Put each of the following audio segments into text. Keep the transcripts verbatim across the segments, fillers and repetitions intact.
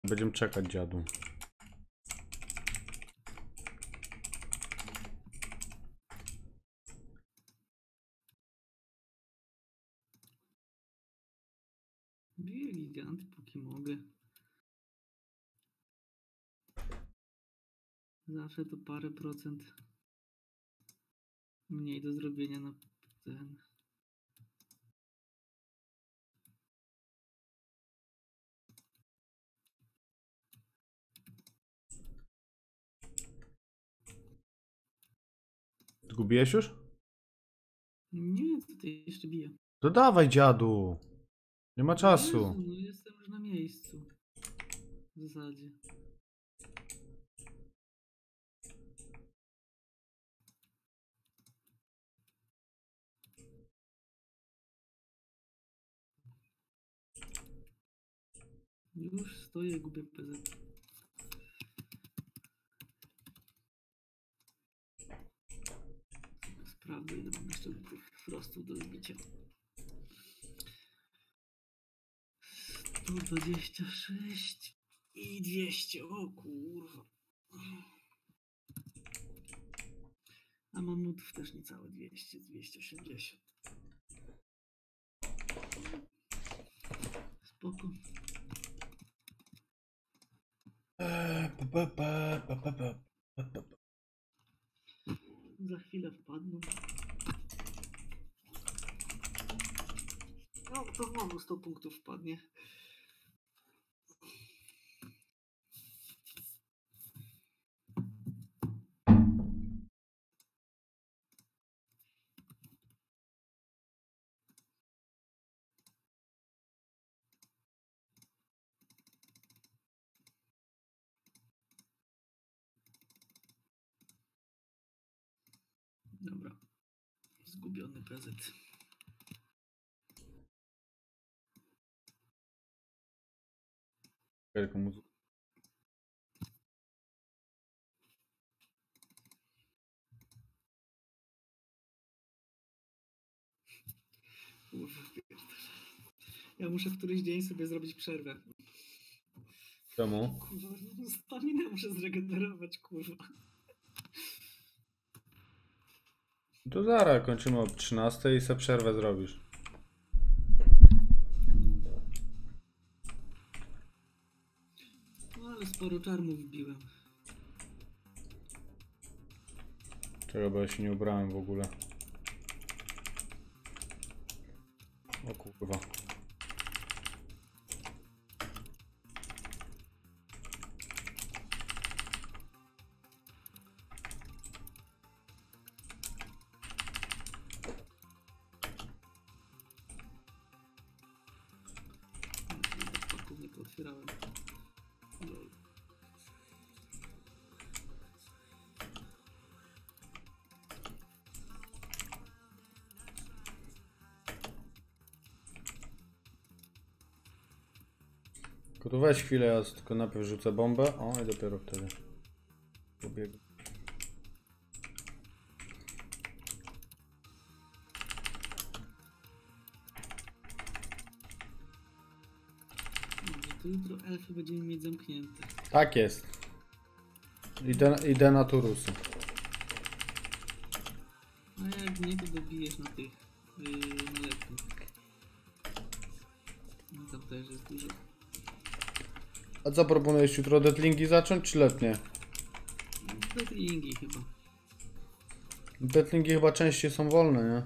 Będziemy czekać, dziadu. Biję gigant, póki mogę. Zawsze to parę procent mniej do zrobienia na ten. Zgubiłeś już? Nie, tutaj jeszcze biję. To dawaj, dziadu. Nie ma czasu. Jezu, no jestem już na miejscu. W zasadzie. Już stoję, gubię P Z. Sprawdzę, ile mam jeszcze tych frostów do zbicia. sto dwadzieścia sześć i dwieście. O kurwa. A mamutów też niecałe dwieście, dwieście osiemdziesiąt. Spoko. Za chwilę wpadną. No to znowu sto punktów wpadnie. Dobra. Zgubiony prezent. Wielką muzykę. Ja muszę w któryś dzień sobie zrobić przerwę. Czemu? Kurwa, staminę muszę zregenerować, kurwa. To zaraz kończymy o trzynastej i sobie przerwę zrobisz. No ale sporo czarmów wbiłem. Czego, bo ja się nie ubrałem w ogóle. O kurwa. Paków nie pootwierałem. Lol. Tylko tu weź chwilę, ja tylko najpierw rzucę bombę. O, i dopiero wtedy pobiegł. Może to jutro elfy będziemy mieć zamknięte. Tak jest. Idę, idę na turusy. A jak nie, to dobijesz na tych yy, na letnich. No tam też jest dużo. A co proponujesz jutro, deadlingi zacząć czy letnie? Deadlingi chyba. Deadlingi chyba częściej są wolne, nie?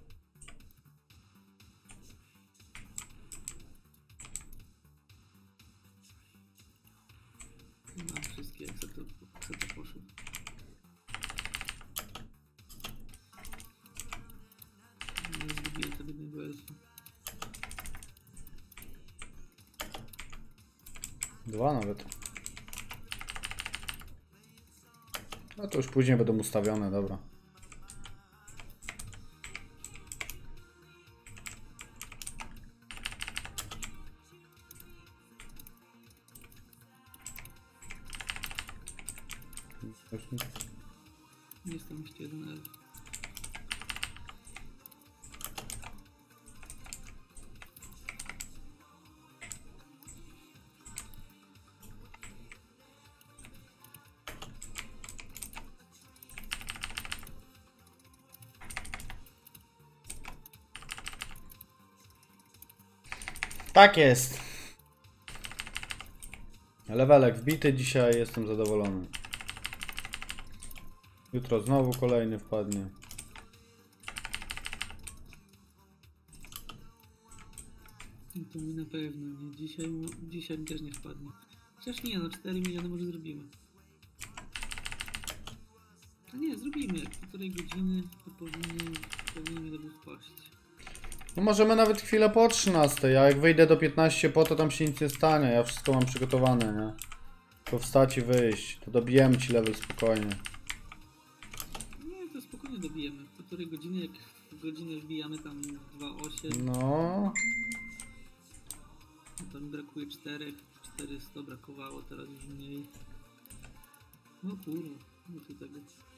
Mam wszystkie, jak to, co to poszło. No, zgubiłem sobie jednego elfa. Dwa nawet. No to już później będą ustawione, dobra. Jest tam jeszcze jeden elf. Tak jest. Levelek wbity dzisiaj, jestem zadowolony. Jutro znowu kolejny wpadnie. No to mi na pewno nie. Dzisiaj, dzisiaj mi też nie wpadnie. Chociaż nie, no cztery miliony może zrobimy. A nie, zrobimy. Jak półtorej godziny to powinien, powinien mi wpaść. No możemy nawet chwilę po trzynastej, a jak wyjdę do piętnaście po, to tam się nic nie stanie. Ja wszystko mam przygotowane, nie? Tylko wstać i wyjść. To dobijemy ci level spokojnie. Nie, to spokojnie dobijemy. W półtorej godziny, jak w godzinę wbijamy tam dwa osiem. No. No to mi brakuje cztery. czterysta brakowało, teraz już mniej. No kurwa, no to tego.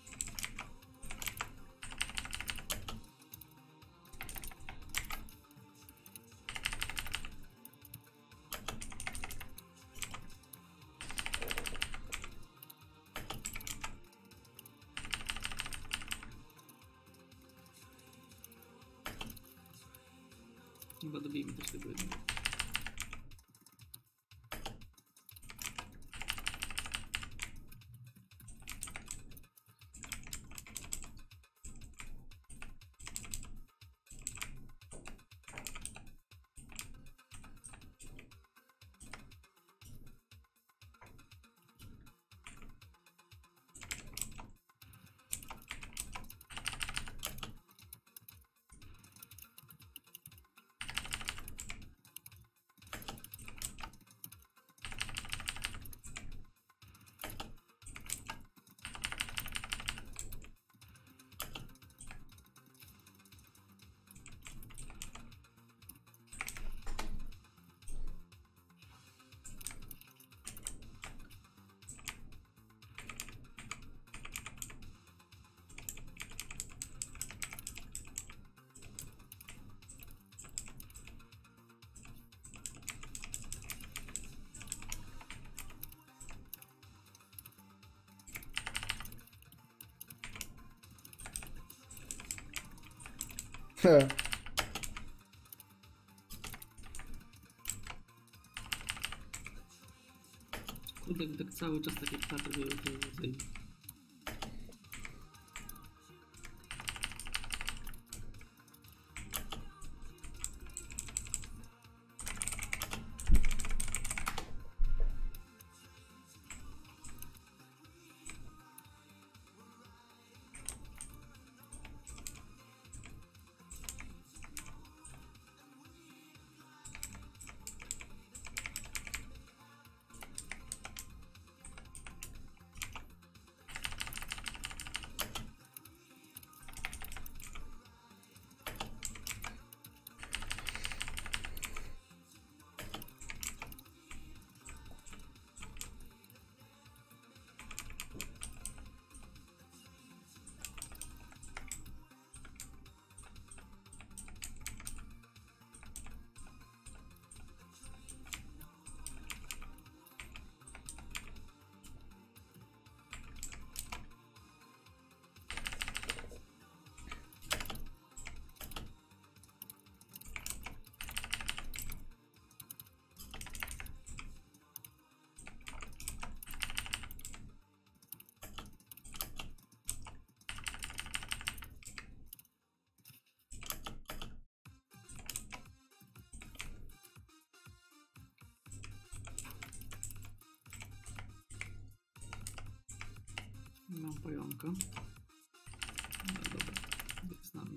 Chyba dobijmy też tego jednego. Kurde, jakby tak cały czas takie karty były, to tutaj. Mam pająka. No dobra, jest na mnie.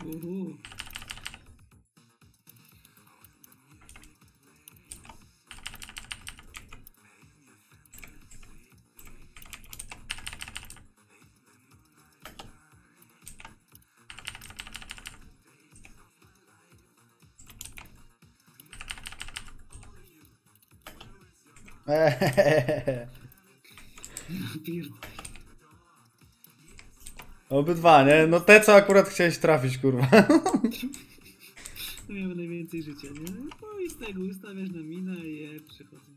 Uhu. Eee. Pierdolę. Obydwa, nie? No te co akurat chciałeś trafić, kurwa. To miały najwięcej życia, nie? No i z tego ustawiasz na minę i je przychodzą.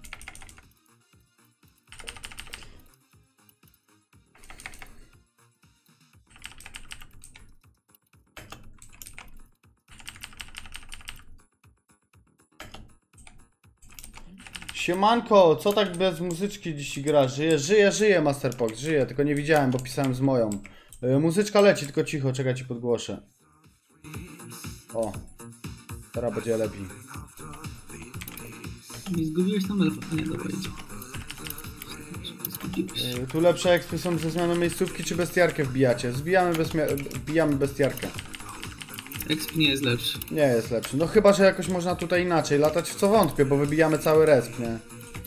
Siemanko, co tak bez muzyczki dziś gra? Żyje, żyje, żyje Masterpox, żyje, tylko nie widziałem, bo pisałem z moją. Yy, muzyczka leci, tylko cicho, czekaj, ci podgłoszę. O, teraz będzie lepiej. Nie zgubiłeś tam elfa. A nie, dobra, idzie. Zgubiłeś. Yy, tu lepsze ekspy są ze zmianą miejscówki, czy bestiarkę wbijacie? Zbijamy, wbijamy bestiarkę. Exp nie jest lepszy. Nie jest lepszy, no chyba, że jakoś można tutaj inaczej latać, w co wątpię, bo wybijamy cały resp, nie?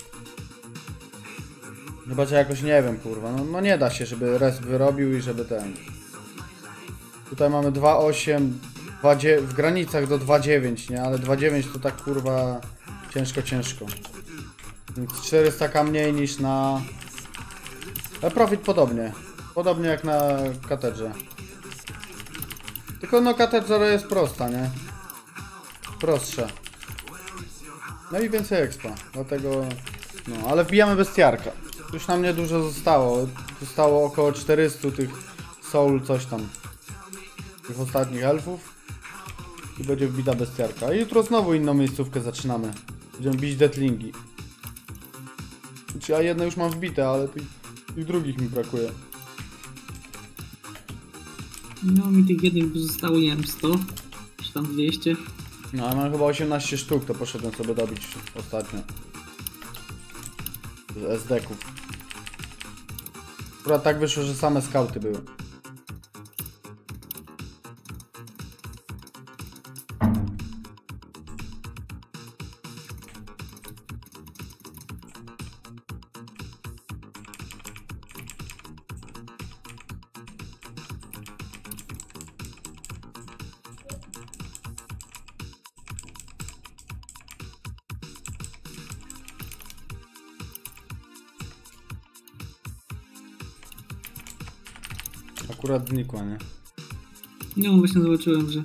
Chyba, że jakoś nie wiem, kurwa, no, no nie da się, żeby resp wyrobił i żeby ten... Tutaj mamy dwa osiem, w granicach do dwa dziewięć, nie? Ale dwa dziewięć to tak, kurwa, ciężko, ciężko. Więc czterysta ka mniej niż na... Ale profit podobnie, podobnie jak na katedrze. Tylko no katedra jest prosta, nie? Prostsza. No i więcej expa, dlatego... No, ale wbijamy bestiarka. Już nam niedużo zostało. Zostało około czterystu tych soul coś tam. Tych ostatnich elfów. I będzie wbita bestiarka. I jutro znowu inną miejscówkę zaczynamy. Będziemy bić deathlingi. Znaczy, ja jedne już mam wbite, ale tych, tych drugich mi brakuje. No mi tych jednych zostało, nie wiem, sto czy tam dwieście. No, ja mam chyba osiemnaście sztuk, to poszedłem sobie dobić ostatnio. Z es de ków. Akurat tak wyszło, że same skauty były. Akurat znikła, nie? No właśnie zobaczyłem, że...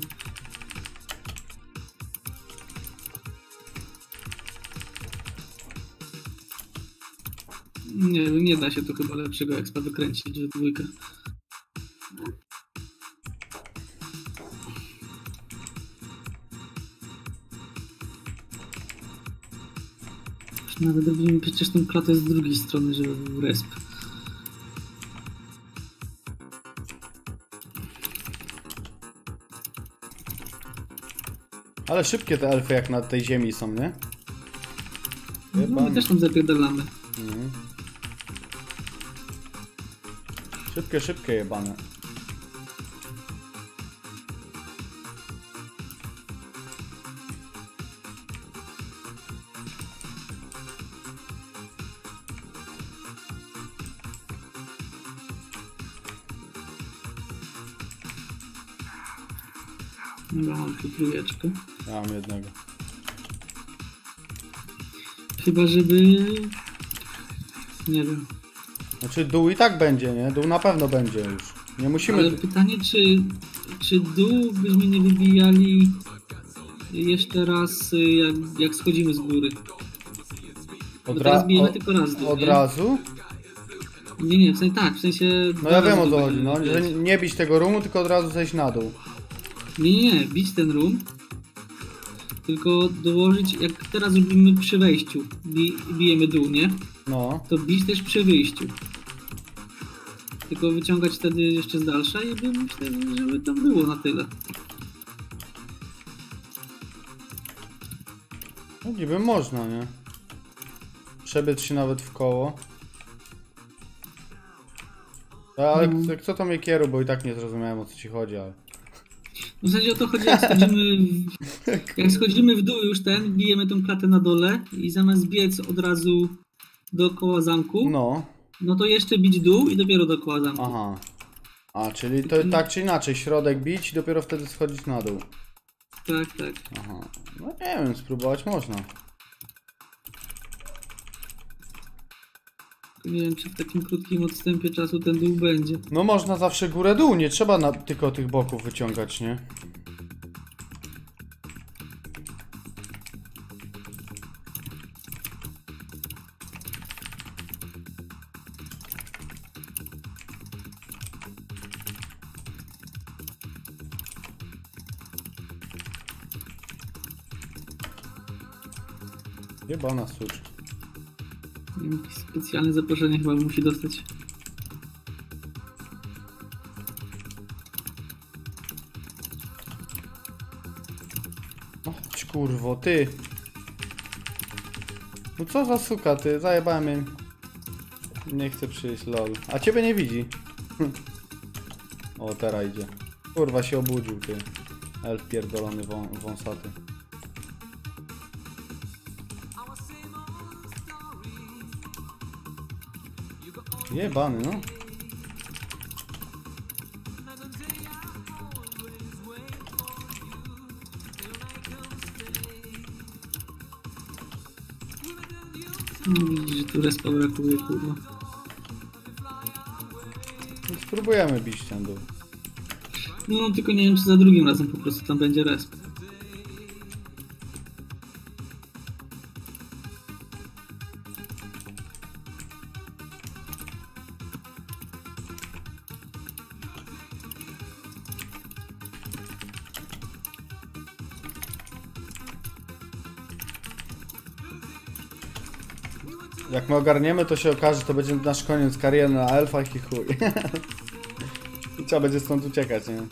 Nie, nie da się tu chyba lepszego expa wykręcić w dwójkę. Nawet robimy przecież tą klatę z drugiej strony, żeby był resp. Ale szybkie te elfy jak na tej ziemi są, nie? No, my też tam zapierdalamy. Mhm. Szybkie, szybkie jebane. Dobra, mam tu trójeczkę. Ja mam jednego. Chyba, żeby... Nie wiem. Znaczy dół i tak będzie, nie? Dół na pewno będzie już. Nie musimy... Ale pytanie, czy, czy dół byśmy nie wybijali jeszcze raz, jak, jak schodzimy z góry? Bo Od, teraz ra... bijemy od, tylko raz dół, od nie? razu? Nie, nie, w sensie tak, w sensie... No ja dwa wiem o razy co dół chodzi, no. będziemy Że bijać. nie bić tego roomu, tylko od razu zejść na dół. Nie, nie, nie, bić ten room, tylko dołożyć, jak teraz robimy przy wejściu, bi, bijemy dół, nie? No. To bić też przy wyjściu. Tylko wyciągać wtedy jeszcze z dalsza i by myślę, żeby tam było na tyle. No niby można, nie? Przebiec się nawet w koło. Ale No. kto, kto to mnie kieru, bo i tak nie zrozumiałem o co ci chodzi, ale... W zasadzie o to chodzi, jak schodzimy w, jak schodzimy w dół już ten, bijemy tą klatę na dole i zamiast biec od razu dookoła zamku, No. no to jeszcze bić dół i dopiero dookoła zamku. Aha. A, czyli to tak czy inaczej, środek bić i dopiero wtedy schodzić na dół. Tak, tak. Aha. No nie wiem, spróbować można. Nie wiem, czy w takim krótkim odstępie czasu ten dół będzie. No można zawsze górę-dół, nie trzeba na, tylko tych boków wyciągać, nie? Jebana sucz. Nie wiem, jakieś specjalne zaproszenie chyba musi dostać. No chodź kurwo, ty. No co za suka, ty, zajebałem mnie. Nie chce przyjść, lol. A ciebie nie widzi. O, teraz idzie. Kurwa się obudził, ty. Elf pierdolony wą wąsaty. Jebany, no. No widzisz, że tu respa brakuje, kurwa. No, spróbujemy bić ten dół. No tylko nie wiem, czy za drugim razem po prostu tam będzie resp. Jak my ogarniemy, to się okaże, to będzie nasz koniec kariery na elfach i chuj. I trzeba będzie stąd uciekać, nie?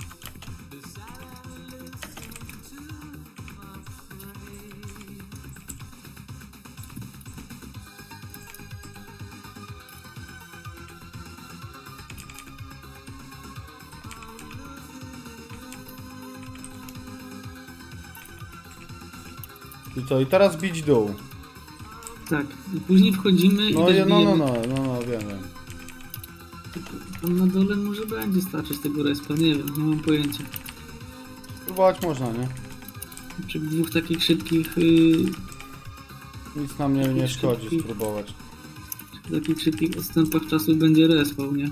I co? I teraz bić dół. Tak, i później wchodzimy No, i też je- no, no, bijemy. no, no, no, wiem, wiem. Tam na dole może będzie starczyć tego respa, nie wiem, nie mam pojęcia. Spróbować można, nie? Przy dwóch takich szybkich, yy, Nic nam nie, nie Taki szkodzi szybki. spróbować. przy takich szybkich odstępach czasu będzie respał, nie?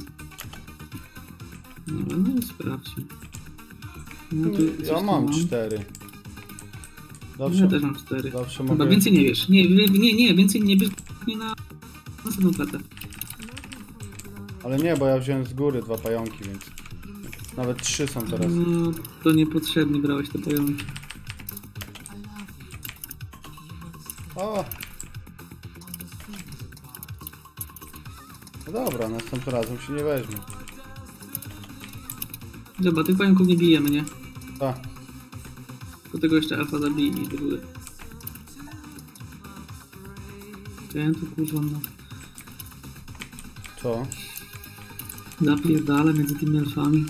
No, no sprawdźmy. No, tu coś Ja tu mam cztery. Ja Zawsze, też mam cztery. zawsze Chyba mogę... więcej nie wiesz. Nie, nie, nie, nie więcej nie bierz nie na następną klatę. Ale nie, bo ja wziąłem z góry dwa pająki, więc... Nawet trzy są teraz. No, to niepotrzebnie brałeś te pająki. O! No dobra, następnym razem się nie weźmie. Dobra, tych pająków nie bijemy, nie? Tak. Do tego jeszcze alfa zabij i do góry. Ten tu kurwa no. Co? Zapierdala między tymi elfami.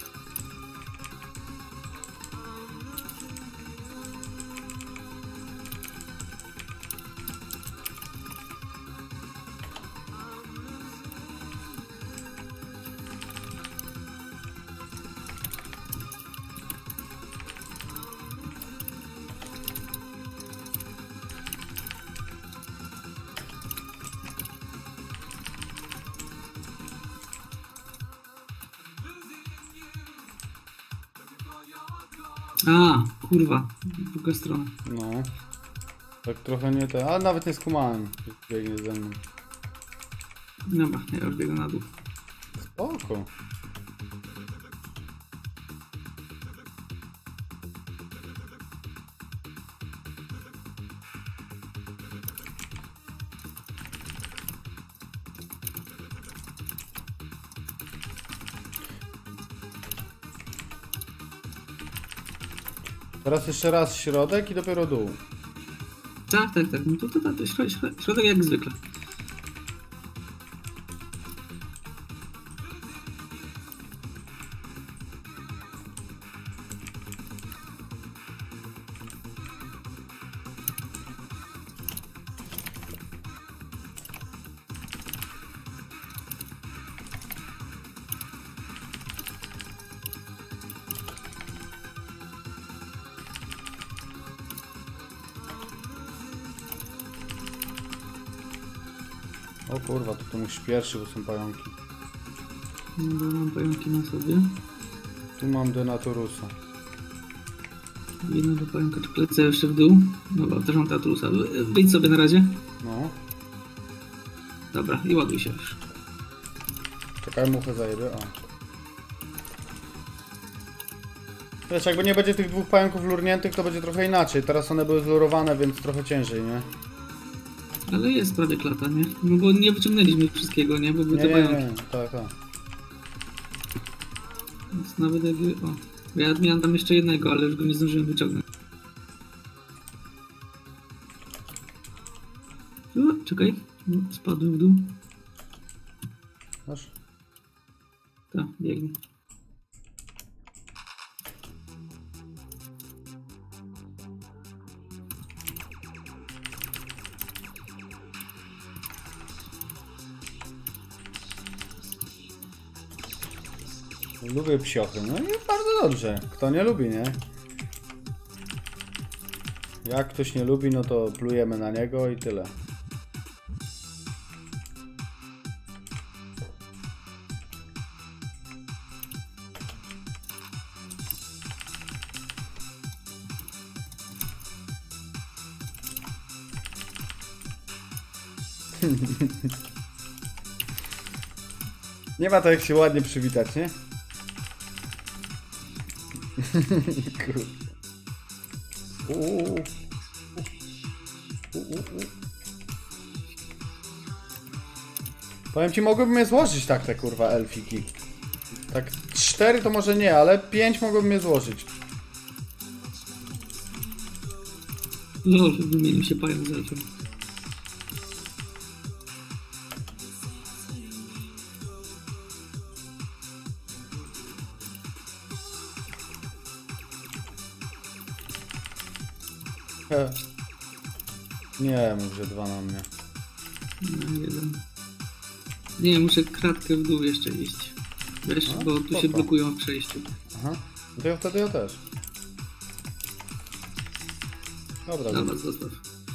A, kurwa, druga strona. No. Tak trochę nie te... Ale nawet nie skumałem. Biegnie ze mną. Dobra, ja już biegam na dół. Spoko. Teraz jeszcze raz środek i dopiero dół. Tak, tak, tak. No to, to, to, to środek, środek jak zwykle. O kurwa, to tu musisz pierwszy, bo są pająki. No, mam pająki na sobie. Tu mam Denaturusa. Jednego pająka, czy lecę jeszcze w dół. Dobra, też mam Denaturusa. Wyjdź sobie na razie. No. Dobra, i ładuj się już. Czekaj, muchę zajebie, o. Wiesz, jakby nie będzie tych dwóch pająków lurniętych, to będzie trochę inaczej. Teraz one były zlurowane, więc trochę ciężej, nie? Ale jest prawie klata, nie? No bo nie wyciągnęliśmy wszystkiego, nie? Bo były Nie, te nie, pająki. nie, tak, tak. Więc nawet jakby... O. Ja miałem tam jeszcze jednego, ale już go nie zdążyłem wyciągnąć. O, czekaj. No, spadłem w dół. Masz? Tak, biegnie. Lubię psiochy, no i bardzo dobrze. Kto nie lubi, nie? Jak ktoś nie lubi, no to plujemy na niego i tyle. Nie ma to jak się ładnie przywitać, nie? Kurde. Uuu. Uuu. Powiem ci, mogłyby mnie złożyć tak te kurwa elfiki. Tak cztery to może nie, ale pięć mogłyby mnie złożyć. Lol, wymienił się pająk z elfem. He. Nie mów, że dwa na mnie. No, jeden. Nie, muszę kratkę w dół jeszcze iść. Wiesz, A, bo tu spoko. się blokują w przejściu. Aha. No to ja wtedy ja też. Dobra, Dobra, zostaw.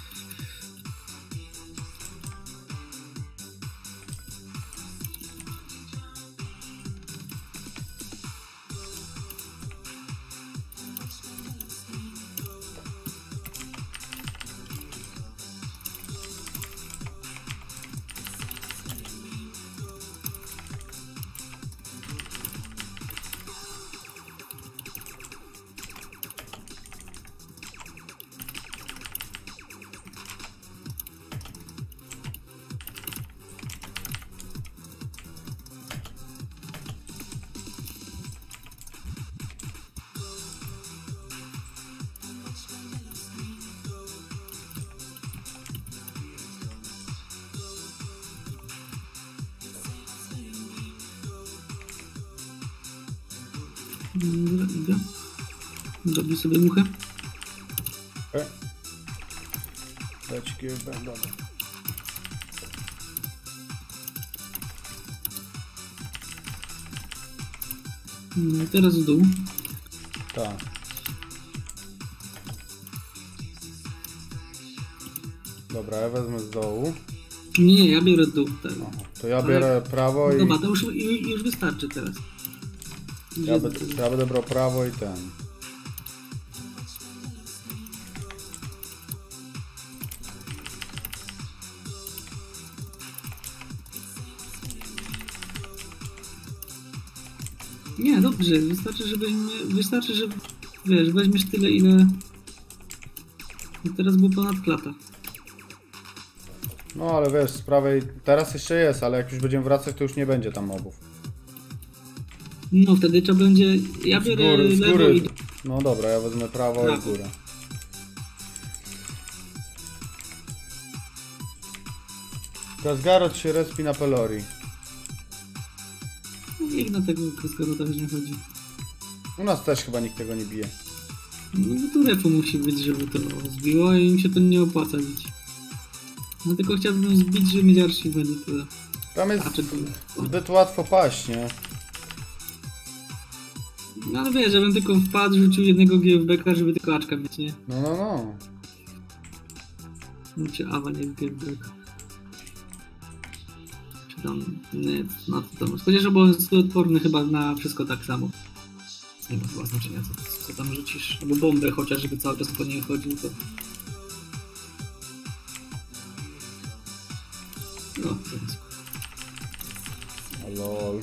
Dobra, idę. Zrobię sobie muchę. okay. Leci Q B, dobra. No, teraz w dół. Tak. Dobra, ja wezmę z dołu. Nie, ja biorę dół. Tak. Aha, to ja biorę Ale... prawo i... Dobra, to już, już, już wystarczy teraz. Ja, be, ja będę brał prawo i ten. Nie, dobrze, wystarczy, żebyś mnie, wystarczy, że wiesz, weźmiesz tyle, ile i teraz było ponad klata. No ale wiesz, z prawej teraz jeszcze jest, ale jak już będziemy wracać, to już nie będzie tam mobów. No wtedy trzeba będzie, ja Z biorę góry, z lewo góry. i... No dobra, ja wezmę prawo, Prawo. i górę. Kasgarot się respi na Pelori. No, niech na tego Kasgarota nie chodzi. U nas też chyba nikt tego nie bije. No bo tu refu musi być, żeby to zbiło i mi się to nie opłaca bić. No tylko chciałbym zbić, żeby mieć arszy będzie tyle. Tam jest A, czy to... zbyt łatwo paść, nie? No ale wiesz, żebym tylko wpadł, rzucił jednego G F B-ka, żeby tylko aczka mieć, nie? No, no, no. Znaczy Awa, nie G F B-ka. tam, nie, no to tam, chociaż bo jest odporny chyba na wszystko tak samo. Nie ma chyba znaczenia, co, co tam rzucisz, albo bombę chociaż, żeby cały czas po niej chodził, to... No, to jest... Lol.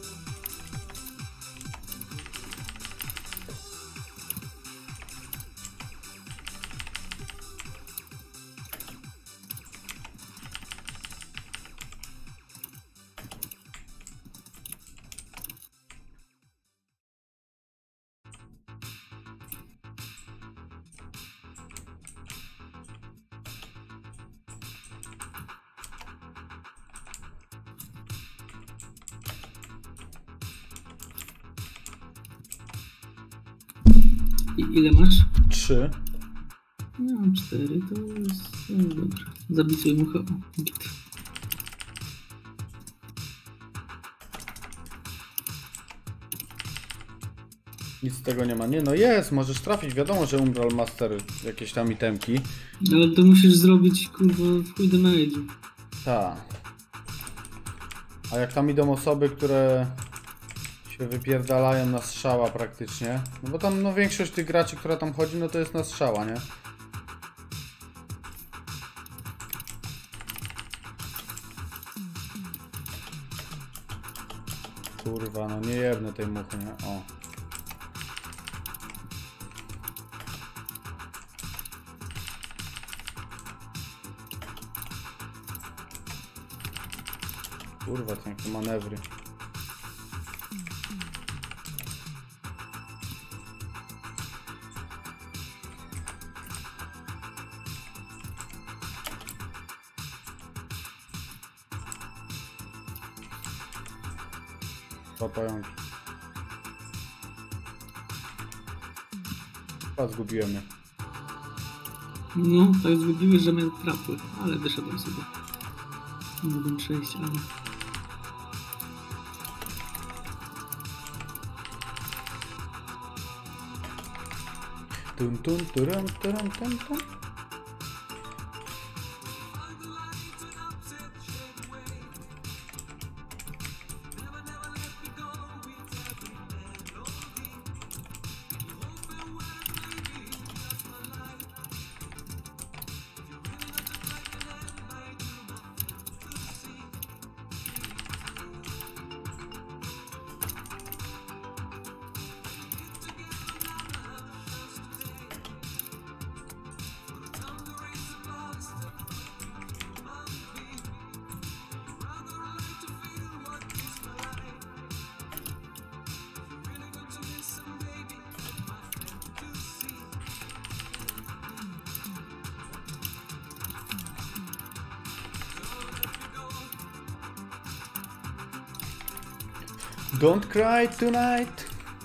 I ile masz? Trzy. Ja mam cztery, to jest... No dobra. Zabisuj mu chyba. Nic z tego nie ma. Nie no jest, możesz trafić. Wiadomo, że Umbral Master jakieś tam itemki. Ale to musisz zrobić kurwa w chuj damage'u. Tak. A jak tam idą osoby, które się wypierdalają na strzała praktycznie. No bo tam no większość tych graczy, która tam chodzi, no to jest na strzała, nie? Kurwa, no nie jebnę tej muchy, nie? O. Kurwa, to jakie manewry. Dwa pająki. A zgubiłem je. No, tak zgubiłeś, że mnie trapły, ale wyszedłem sobie. Nie mogłem przejść, ale... Tum tum turum turum tum tum. Don't cry tonight.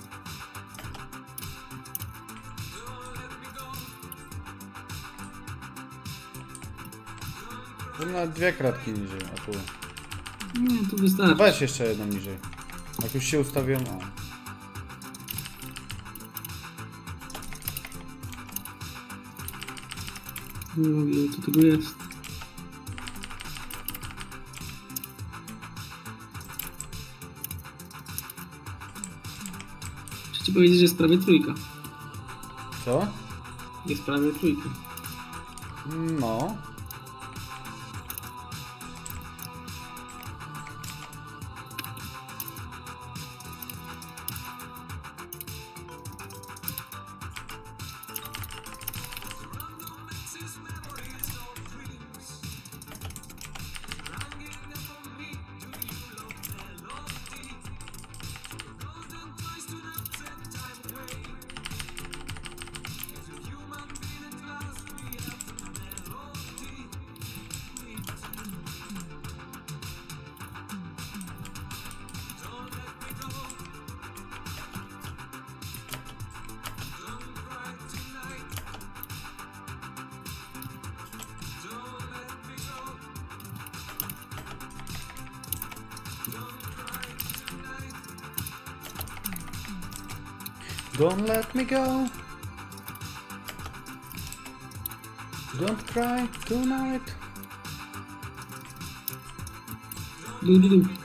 To na dwie kratki niżej, a tu. Nie, tu wystarczy. Weź jeszcze jedną niżej. Jak już się ustawiłem, o. Ojej, co tego jest? Chcę ci powiedzieć, że jest prawie trójka. Co? Jest prawie trójka. No. Don't let me go. Don't cry tonight. Dół, dół, dół.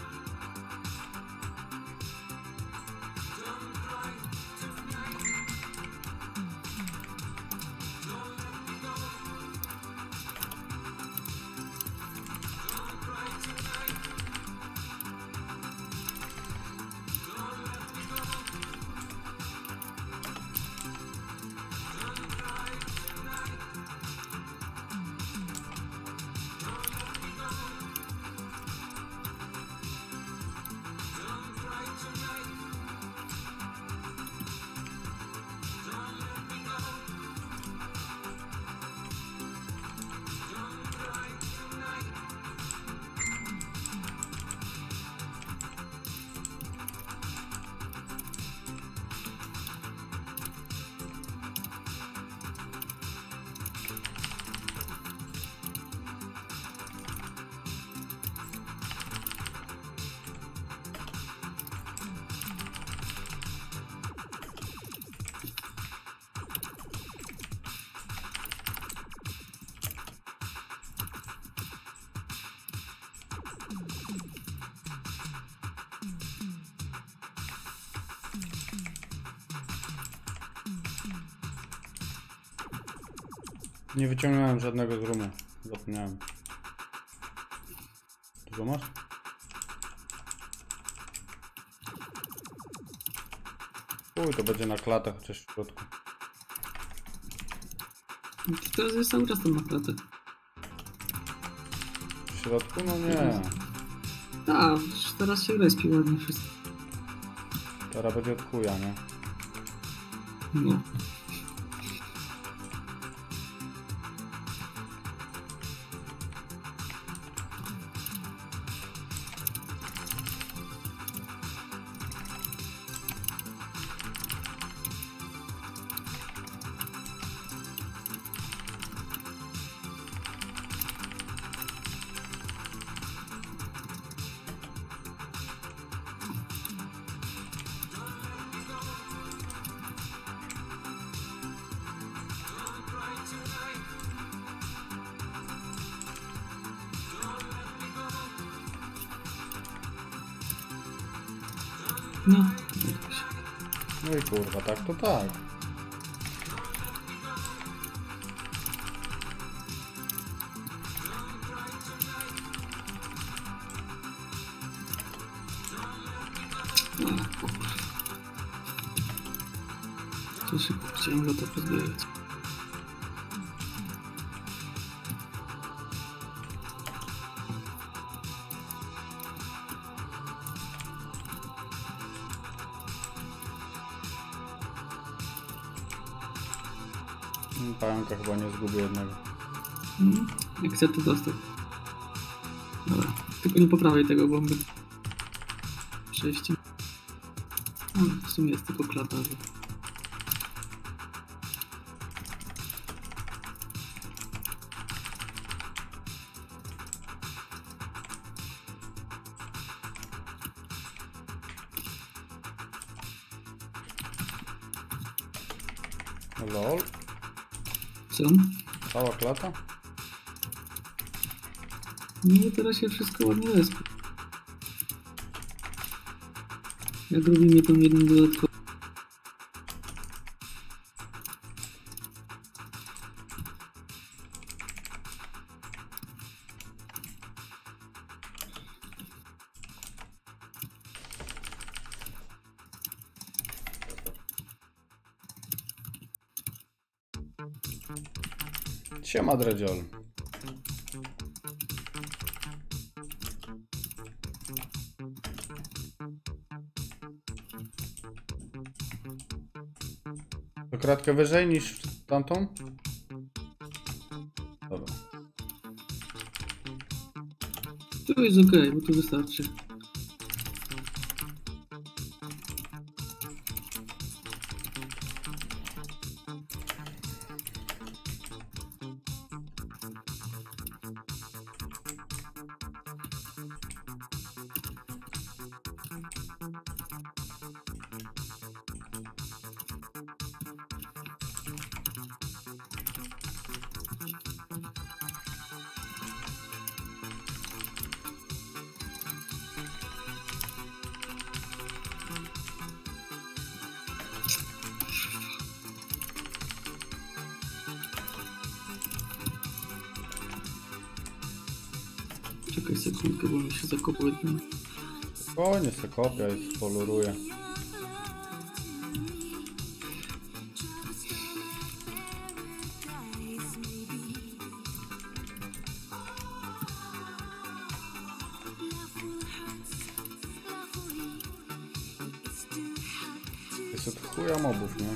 Nie wyciągnąłem żadnego z rumu. Zapomniałem. Dużo masz? Uj, to będzie na klatach chociaż w środku. Teraz jest cały czas tam na klatę. W środku? No nie. Tak, teraz się respi ładnie wszystko. Teraz będzie od chuja, nie? No. No. No i kurwa, tak to tak. To szybko chciałem go to pozbierać. Pająka chyba nie zgubię jednego. Mhm. Jak chcę, to dostać. Dobra, tylko nie poprawiaj tego bomby. Przejście. No, w sumie jest tylko klata. Lol. Co? Cała klata? No i teraz się wszystko ładnie respi. Jak robimy tą jedną dodatkową. Siema Dredziol. To kratkę wyżej niż tamtą? Dobra. Tu jest ok, bo tu wystarczy. Czekaj sekundkę, bo mi się zakopuje ten... Spokojnie se kopia i spoluruje. Jest od chuja mobów, nie?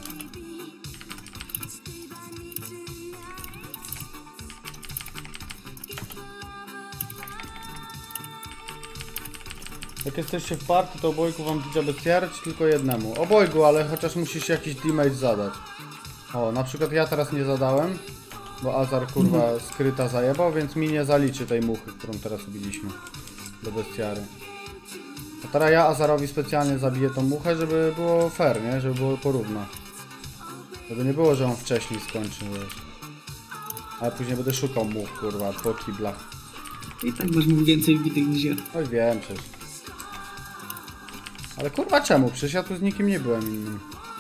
Jak jesteście w parku, to obojgu wam będzie bestiarać tylko jednemu. Obojgu, ale chociaż musisz jakiś damage zadać. O, na przykład ja teraz nie zadałem, bo Azar kurwa skryta zajebał, więc mi nie zaliczy tej muchy, którą teraz ubiliśmy do bestiary. A teraz ja Azarowi specjalnie zabiję tą muchę, żeby było fair, nie? Żeby było porówno. Żeby nie było, że on wcześniej skończył, wiesz. Ale później będę szukał much, kurwa, po kiblach. I tak masz mu więcej wbitych niż ja. Oj, wiem przecież. Ale kurwa czemu? Przecież ja tu z nikim nie byłem innym.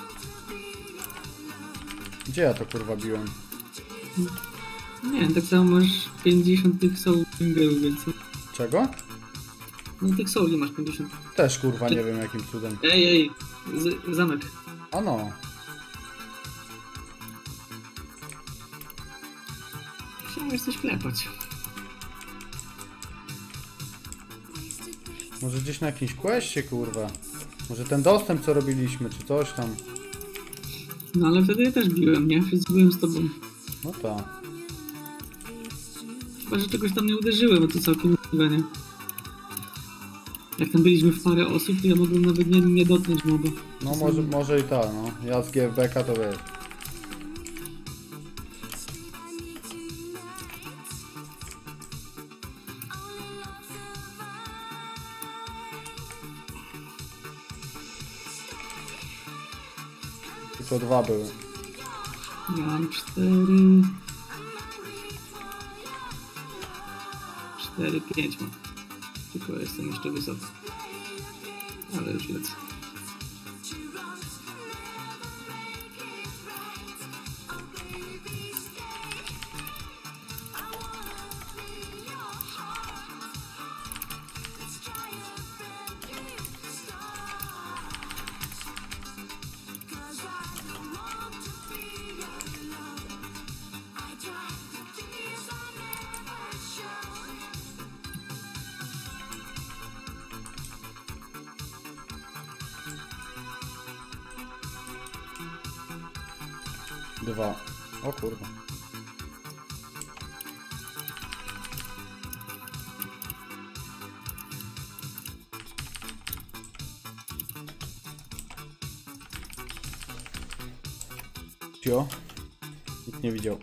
Gdzie ja to kurwa biłem? Nie, tak samo masz pięćdziesiąt tych soul fingerów więcej. Czego? No tych souli masz pięćdziesiąt. Też kurwa nie wiem jakim cudem. Ej, ej, z zamek. A no. Chciałeś coś klepać. Może gdzieś na jakimś questie kurwa. Może ten dostęp co robiliśmy, czy coś tam. No ale wtedy ja też biłem, nie? Wszyscy byłem z tobą. No tak. Chyba, że czegoś tam nie uderzyłem, bo to całkiem możliwe, nie? Jak tam byliśmy w parę osób, to ja mogłem nawet nie, nie dotknąć moba. No może, może i tak, no. Ja z G F B K to wiesz. Tylko dwa były. Ja mam cztery... Cztery, pięć mam. Tylko jestem jeszcze wysoki. Ale już lecę. Dwa. O kurwa. Cio. Nikt nie widział.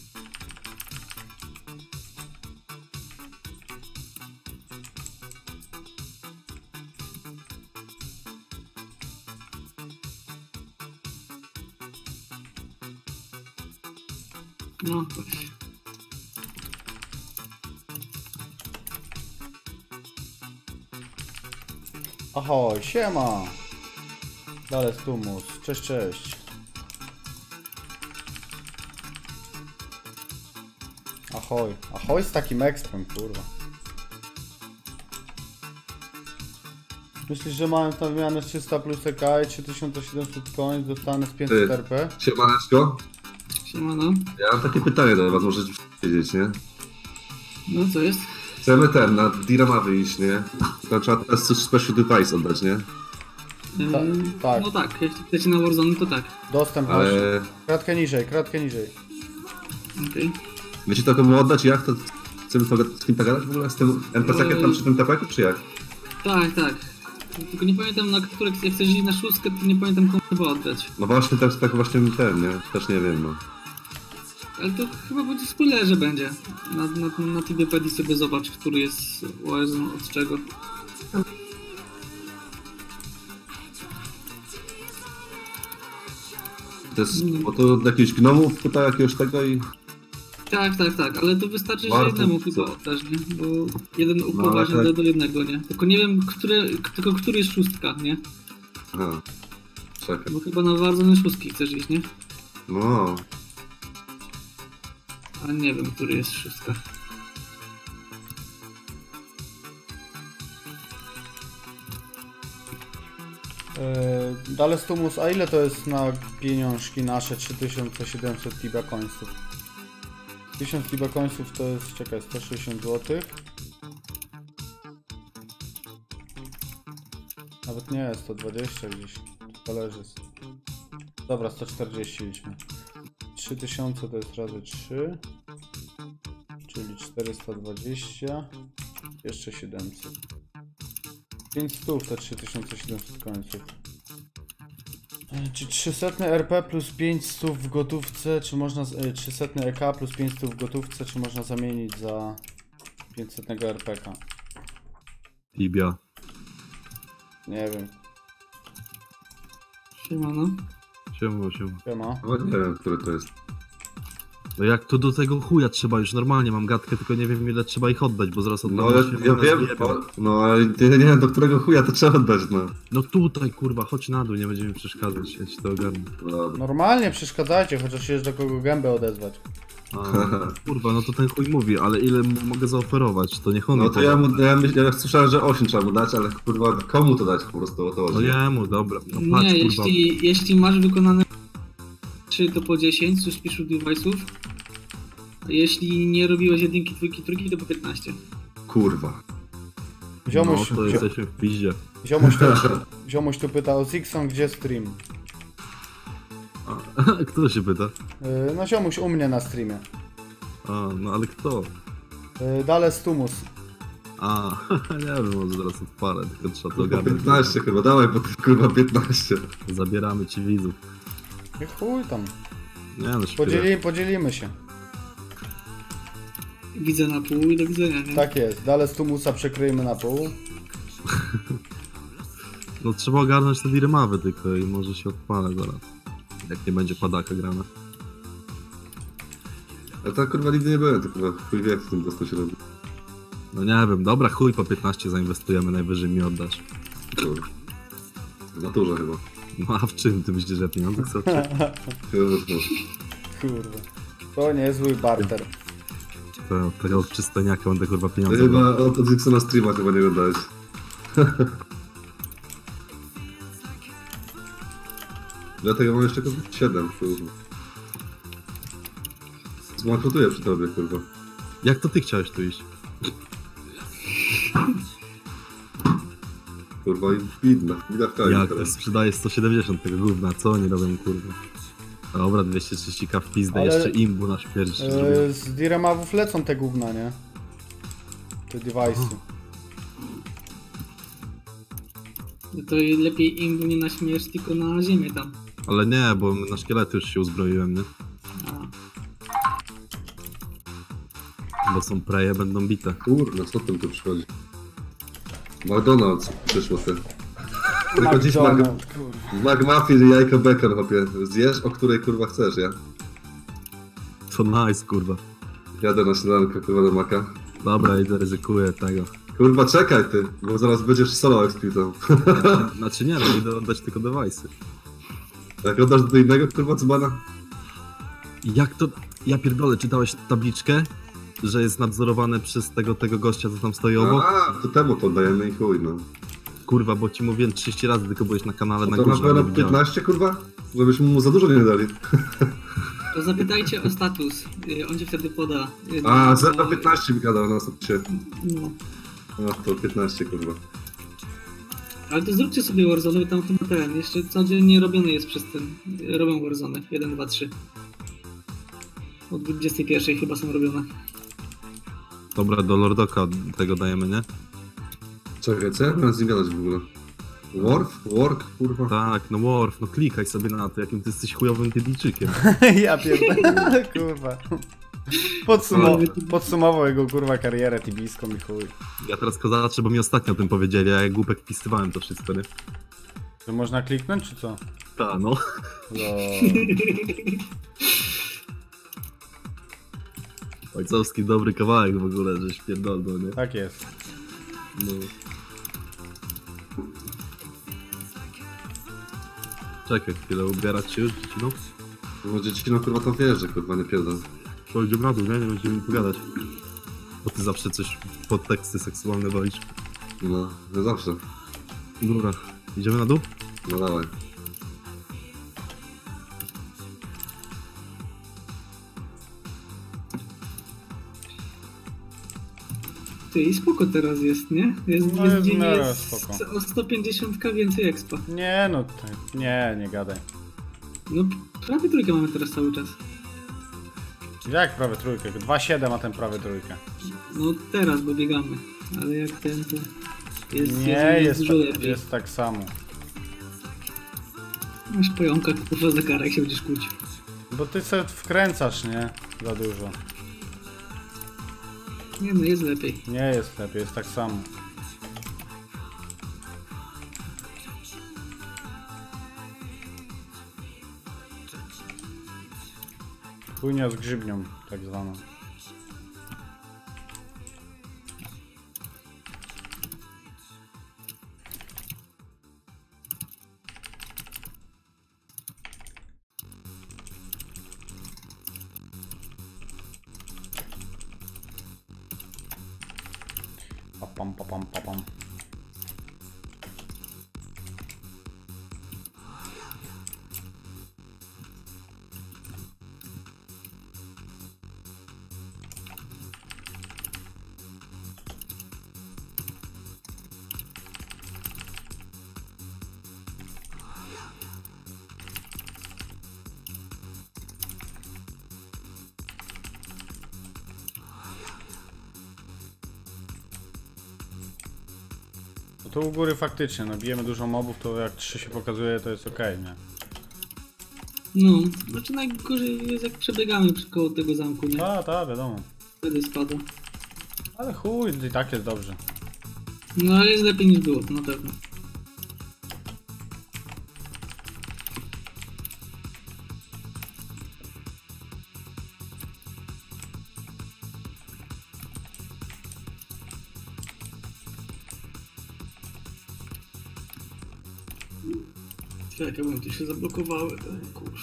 No właśnie. Ahoj, siema! Dalej Tumus, cześć, cześć. Ahoj, ahoj z takim ekspem, kurwa. Myślisz, że mają tam wymianę trzysta plus E K i trzy tysiące siedemset coins, dostanę z pięćset R P? Siemaneczko. Siemano. Ja mam takie pytanie do was, możecie wiedzieć, nie? No co jest? Chcemy ten, na Dirama wyjść, nie? To trzeba teraz coś special device oddać, nie? Ta, Ym, tak. No tak, jeśli chcecie na Warzone, to tak. Dostęp masz. Ale Kratkę niżej, kratkę niżej. Okej. wiecie to komu oddać, jak to chcemy z kim pogadać w ogóle? Z tym N P C-kiem tam przy tym tapeku, czy jak? Tak, tak. Tylko nie pamiętam, na które, jak chcesz iść na szóstkę, to nie pamiętam komu chyba oddać. No właśnie, tak, tak właśnie ten, nie? Też nie wiem, no. Ale to chyba będzie w spoilerze będzie. Na, na, na Tibepedii sobie zobacz, który jest O S od czego. To jest, bo to od jakichś gnomów tutaj jakiegoś tego i... Tak, tak, tak, ale to wystarczy, że Warto, jednemu co? chyba oddasz, nie? Bo jeden ale upoważnia tak. do, do jednego, nie? Tylko nie wiem, które, tylko który jest szóstka, nie? Aha. Czekaj. Bo chyba na Warzone szóstki chcesz iść, nie? No. Ale nie wiem, który jest szóstka. Yy, Dalej Stumus, a ile to jest na pieniążki nasze trzy tysiące siedemset Tiba Coinsów? tysiąc Tiba Coinsów to jest, czekaj, sto sześćdziesiąt złotych. Nawet nie, sto dwadzieścia gdzieś, to leży. Dobra, sto czterdzieści liczmy. trzy tysiące to jest razy trzy, czyli czterysta dwadzieścia, jeszcze siedemset. pięćset to trzy tysiące siedemset końców. Czy trzysta R P plus pięćset w gotówce, czy można, trzysta E K plus pięćset w gotówce, czy można zamienić za pięćset R P K? Tibia. Nie wiem. Siemano. Siema, siema. Siema. No nie wiem, który to jest. No jak to do tego chuja trzeba już normalnie, mam gadkę, tylko nie wiem ile trzeba ich oddać, bo zaraz No oddaję ja, się ja nas wiem, wyjebią. o, no ale ja nie wiem do którego chuja to trzeba oddać, no. No tutaj kurwa, chodź na dół, nie będziemy przeszkadzać, ja ci to ogarnę. Dobra. Normalnie przeszkadzajcie, chociaż jest do kogo gębę odezwać. A, kurwa, no to ten chuj mówi, ale ile mu mogę zaoferować, to niech on No mi to powie. ja mu, ja, myśl, ja słyszałem, że osiem trzeba mu dać, ale kurwa komu to dać po prostu o to No chodzi. jemu, dobra, no patrz Nie, kurwa. jeśli, jeśli masz wykonane trzy to po dziesięć z spiszu device'ów. A jeśli nie robiłeś jedynki, dwójki, trójki to po piętnaście. Kurwa. Ziomuś, No to zio, jesteśmy w piździe. ziomuś, tu, ziomuś tu pyta o Zixon, gdzie stream? A, kto się pyta? Yy, no ziomuś u mnie na streamie. A, no ale kto? Yy, Dalej Stumus. A, nie wiem, może zaraz odpalę, tylko trzeba to Po ogarnąć. piętnaście chyba, dawaj, bo to kurwa piętnaście. Zabieramy ci widzów. I chuj tam. Nie no, śpiewa. Podzieli, podzielimy się. Widzę na pół i do widzenia, nie? Tak jest. Dalej Stumusa przekryjmy na pół. No trzeba ogarnąć te diremawy tylko i może się odpalę zaraz. Jak nie będzie padaka grana. Ja tak kurwa nigdy nie byłem, to kurwa chuj wie jak w tym dostać się robi. No nie wiem, dobra, chuj po piętnaście zainwestujemy, najwyżej mi oddasz. Kurwa. W naturze chyba. No a w czym ty myślisz, że ja pieniądze chcę odczytać? Kurwa. Kurwa. To niezły barter. To tego od przystojniaka będę kurwa To pieniądze chyba brał. od, od Zixona streama chyba nie oddałeś. Dlatego mam jeszcze kurwa siedem, kurwa. Zmankrutuję przy tobie, kurwa. Jak to ty chciałeś tu iść? Kurwa i widna, widna w kraju Jak teraz. to sprzedaje sto siedemdziesiąt tego gówna, co oni robią kurwa? Dobra, dwieście trzydzieści ka w pizdę, Ale- jeszcze imbu na śmierć Yy, zrobię. z diremawów lecą te gówna, nie? Te device'y. No to lepiej im nie na śmierć, tylko na ziemię tam. Ale nie, bo na szkielety już się uzbroiłem, nie? A, Bo są preje, będą bite. Kurwa, co tym tu przychodzi? McDonald's przyszło te. Tylko dziś Mac, McDonald's, kurwa. McMuffin i jajko bacon, chłopie. Zjesz, o której kurwa chcesz, ja? To nice, kurwa. Jadę na śniadankę, kurwa, do Maka. Dobra, idę, ryzykuję tego. Kurwa, czekaj ty, bo zaraz będziesz solo ekspitą. Znaczy nie, no idę oddać tylko device'y. Jak oddasz do innego, kurwa, dzbana? Jak to... Ja pierdolę, czytałeś tabliczkę? Że jest nadzorowane przez tego, tego gościa, co tam stoi obok? A, to temu to oddajemy i chuj, no. Kurwa, bo ci mówiłem trzydzieści razy, tylko byłeś na kanale na To na górze, ale pewno nie widziałem. piętnaście, kurwa? Żebyśmy mu za dużo nie dali. to zapytajcie o status. Y, On ci wtedy poda. Y, A, no, zero piętnaście mi gadał na sobie. No. No to piętnaście, kurwa. Ale to zróbcie sobie Warzone, tam chyba ten. Jeszcze codziennie robiony jest przez ten. y, Robią Warzone. jeden, dwa, trzy. Od dwudziestej pierwszej chyba są robione. Dobra, do Lordoka tego dajemy, nie? Czekaj, co ja mam z nim gadać w ogóle? Worf? Work, kurwa? Tak, no Worf, no klikaj sobie na to, jakim ty jesteś chujowym Tybijczykiem. Ja pierdolę, kurwa. Podsumow podsumował jego kurwa karierę tibijską i chuj. Ja teraz kozaczę, bo mi ostatnio o tym powiedzieli, a ja głupek wpisywałem to wszystko, nie? To można kliknąć, czy co? Ta, no. No. Ojcowski dobry kawałek w ogóle, żeś pierdolno, nie? Tak jest. No. Czekaj chwilę, ubierać się już, dziecino? No dziecino, kurwa, tam wjeżdża, kurwa, nie pierdol. To idziemy na dół, nie? Nie będziemy pogadać. Bo ty zawsze coś podteksty seksualne walisz. No, nie zawsze. Dobra, idziemy na dół? No dawaj. Ty, i spoko teraz jest, nie? Jest, No jest, jest w dzień miarę jest spoko. o sto pięćdziesiąt więcej expa. Nie no, to- nie, nie gadaj. No, prawie trójkę mamy teraz cały czas. Jak prawie trójkę? dwa siedem a ten prawie trójkę. No teraz, bo biegamy. Ale jak ten, to jest, Nie, jest, jest, dużo tak, lepiej. jest tak samo. Masz pająka, kurwa, za karę, jak się będziesz kłócił. Bo ty sobie wkręcasz, nie? Za dużo. Nie no, jest lepiej. Nie jest lepiej, jest tak samo. Chujnia z grzybnią, tak zwana. Papam, papam, papam. No to u góry faktycznie, no bijemy dużo mobów, to jak trzy się pokazuje, to jest okej, nie? No, znaczy najgorzej jest jak przebiegamy przy koło tego zamku, nie? Ta, ta, wiadomo. Wtedy spada. Ale chuj, i tak jest dobrze. No ale jest lepiej niż było, na pewno. Czekaj, bo tu się zablokowały, to kurwa.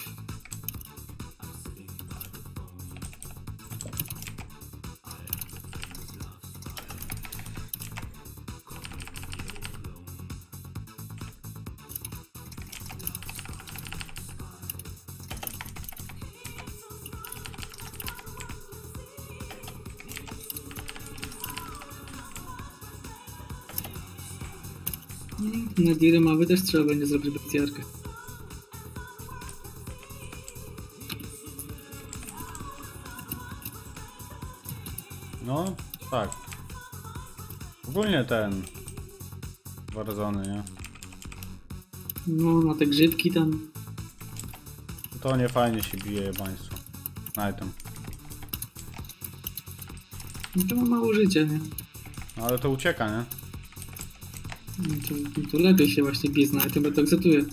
Na Dirę Mawy też trzeba będzie zrobić bestiarkę. No, tak. Ogólnie ten... Warzony, nie? No, na te grzybki tam. To nie fajnie się bije jebaństwo. Na item. No to ma mało życia, nie? No ale to ucieka, nie? No to, to lepiej się właśnie bije na tym, bo to egzotuje.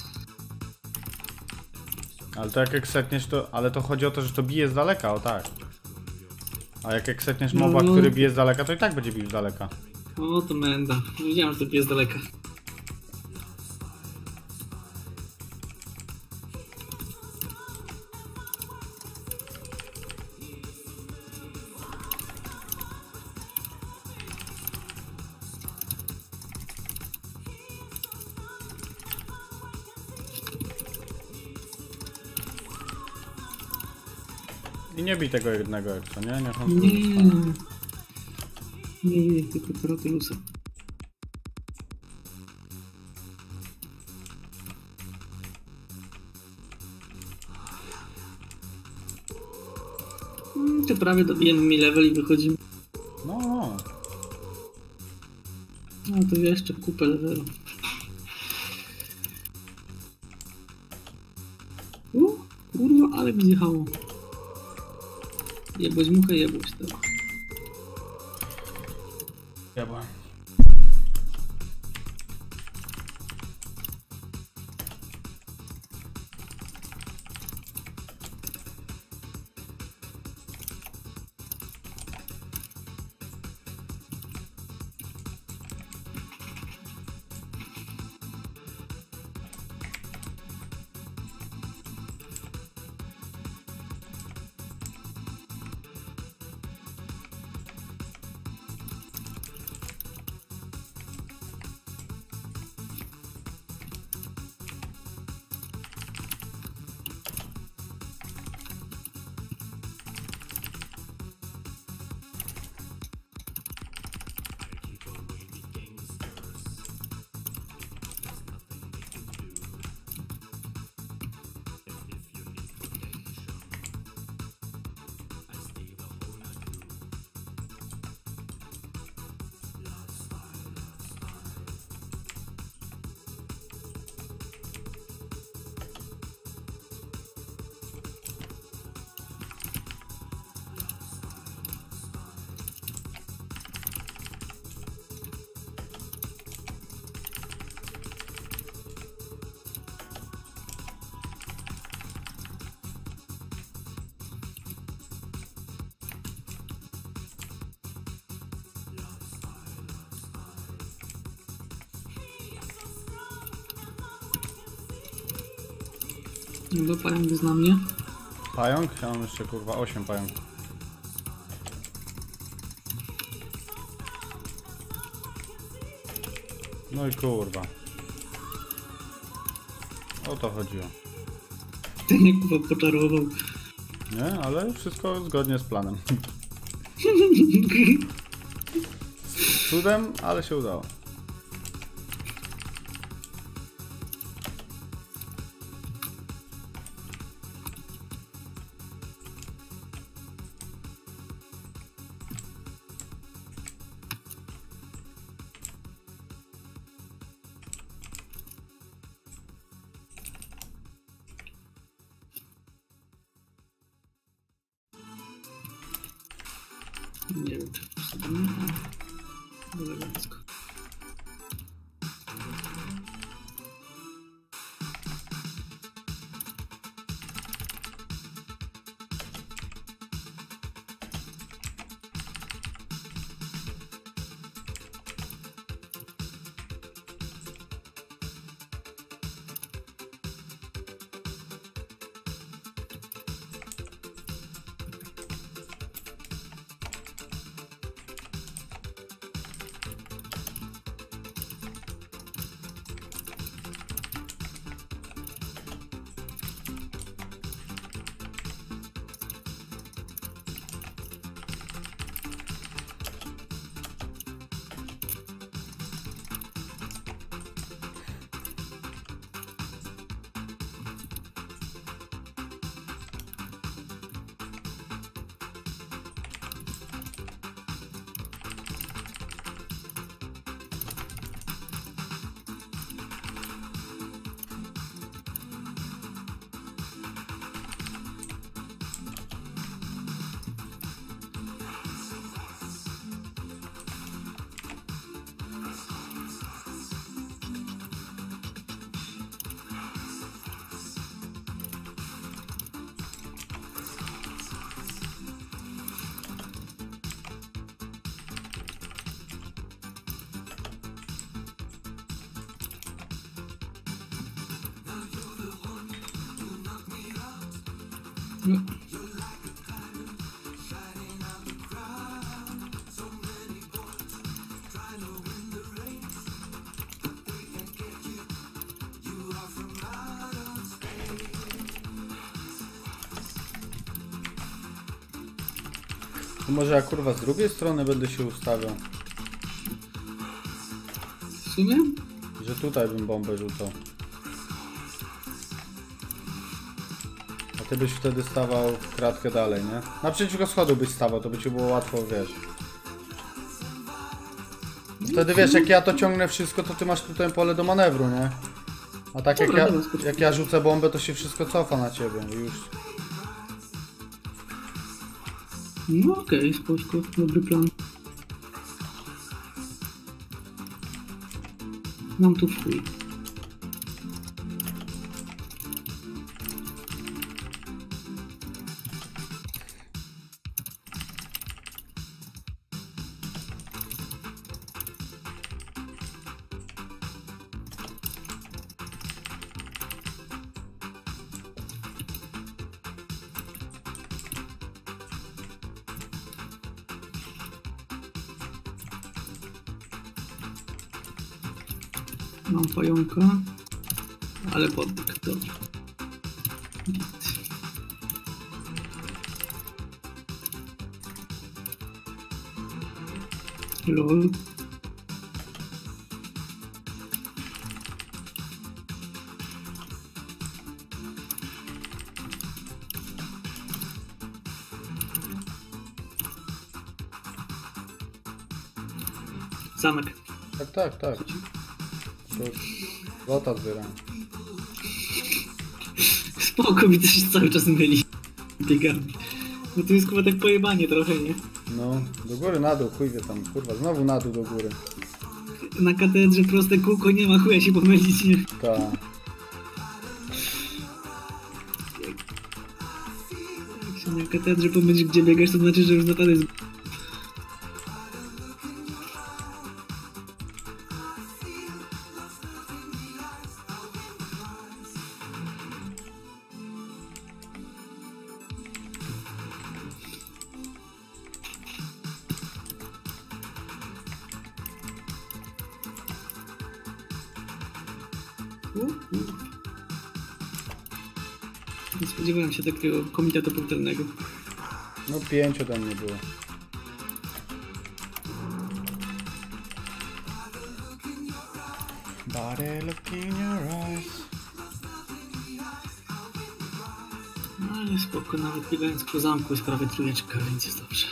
Ale to jak eksetniesz to... Ale to chodzi o to, że to bije z daleka, o tak. A jak eksetniesz No, moba, no. który bije z daleka, to i tak będzie bił z daleka. O, to menda. Wiedziałem, że to bije z daleka. I nie bij tego jednego eksa, nie? Niech on Nie. Nie, nie, tylko Taratulusa. Mm, to prawie dobijemy mi level i wychodzimy. No, no. No to jeszcze kupę levelu. U, kurwa, ale mi zjechało. Jebłoś muchę, jebłoś to. Jeba. No bo pająk zna mnie. Pająk? Ja mam jeszcze kurwa osiem pająków. No i kurwa. O to chodziło. Ten jak go poczarował. Nie, ale wszystko zgodnie z planem. Cudem, ale się udało. Nie wiem, czy to sobie nie elegancko. No. To może ja kurwa z drugiej strony będę się ustawiał. W sumie? Że tutaj bym bombę rzucał. A ty byś wtedy stawał w kratkę dalej, nie? Naprzeciwko schodu byś stawał, to by ci było łatwo, wiesz. Wtedy wiesz, jak ja to ciągnę wszystko, to ty masz tutaj pole do manewru, nie? A tak jak Dobra, ja, dobra, spoko. jak ja rzucę bombę, to się wszystko cofa na ciebie i już. No okej, okay, spoko, dobry plan. Mam tu w chuj. Mam pająka, ale podbieg, dobrze. Git. Lol. Zamek. Tak, tak, tak. To złota zbieram. Spoko, mi też cały czas myli biegami. No to jest chyba tak pojebanie trochę, nie? No, do góry, na dół, chuj wie tam, kurwa, znowu na dół, do góry. Na katedrze proste kółko nie ma chuja się pomylić, nie? Tak. Jak się na katedrze pomylić, gdzie biegasz, to znaczy, że już naprawdę jest... U, u. Nie spodziewałem się takiego komitetu portalnego. No pięć ode mnie było. Body look in your eyes. No ale spoko, nawet biegając po zamku jest prawie trójeczka, więc jest dobrze.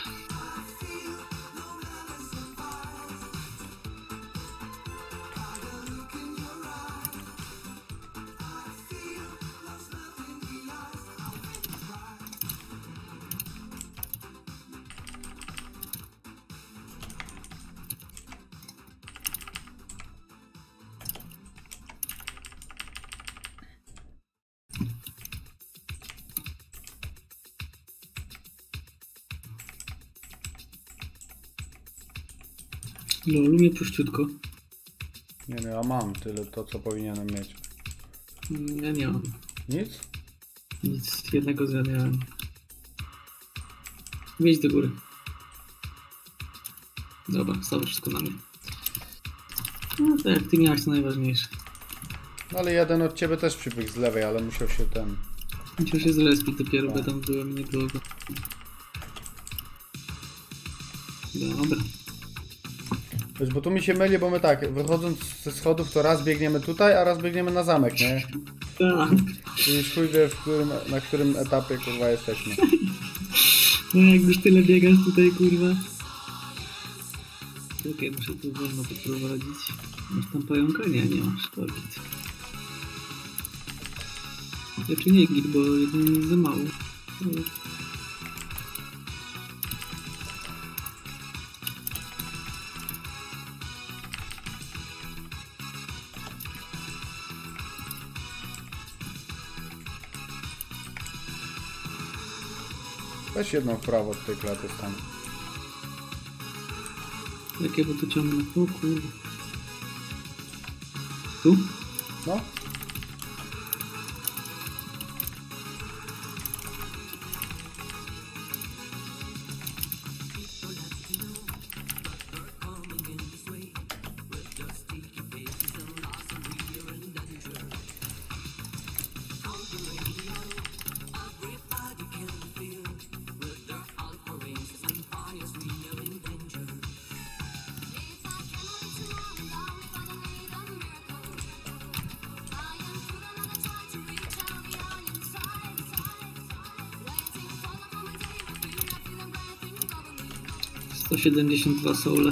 Lolu mnie puściutko. Nie no, ja mam tyle to, co powinienem mieć. Mm, Ja nie mam Nic? nic, jednego z miałem. Wieź do góry. Dobra, stało wszystko na mnie. No tak jak ty miałeś, to najważniejsze. No ale jeden od ciebie też przybiegł z lewej, ale musiał się ten... Musiał się zrespić dopiero, bo Tak. tam byłem nie było go. Dobra. Wiesz, bo tu mi się myli, bo my tak, wychodząc ze schodów, to raz biegniemy tutaj, a raz biegniemy na zamek, nie? Tak. I już chuj wie, w którym, na którym etapie, kurwa, jesteśmy. No jak już tyle biegasz tutaj, kurwa. Okej, muszę tu wolno poprowadzić. Masz tam pająka? Nie, nie masz. To git. Znaczy nie git, bo jeden jest za mało. Ale... Weź jedną w prawo od tej klaty tam. Jakie bo tu ciągnę? O kurwa. Tu? No. sto siedemdziesiąt dwa soule.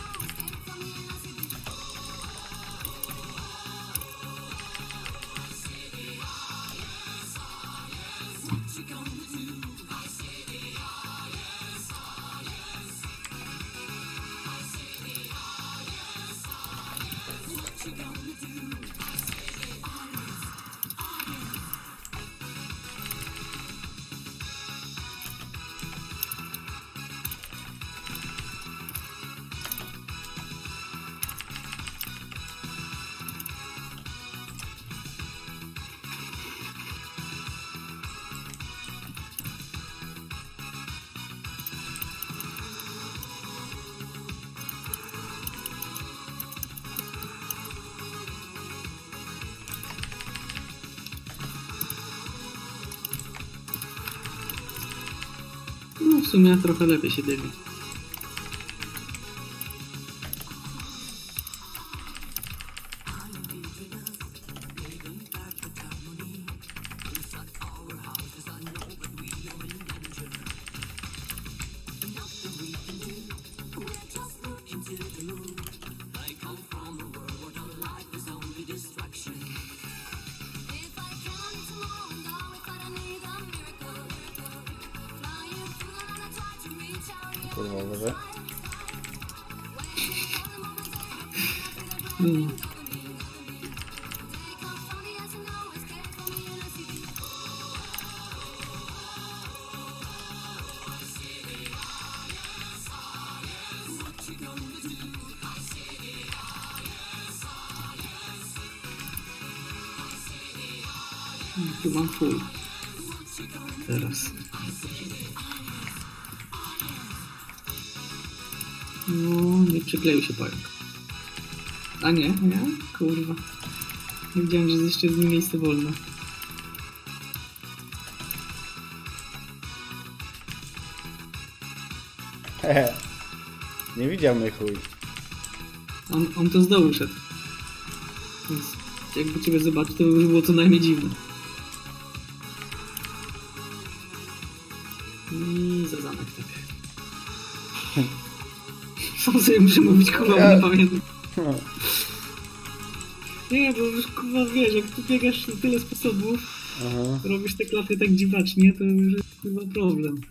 No w sumie trochę lepiej się biegnie. Kurwa, uważaj. Mm. Tu mam full. Teraz. No, nie przykleił się pająk. A nie, nie, kurwa. Nie wiedziałem, że jest jeszcze z nim miejsce wolne. Hehe. Nie widział mnie chuj. On, on to z dołu szedł. Więc jakby ciebie zobaczył, to już było co najmniej dziwne. I za zamek tak. Sam sobie muszę mówić, kurwa, Ja- nie pamiętam. No. Nie, bo już kurwa wiesz, jak tu biegasz na tyle sposobów, Aha. robisz te klapy tak dziwacznie, to już jest chyba problem.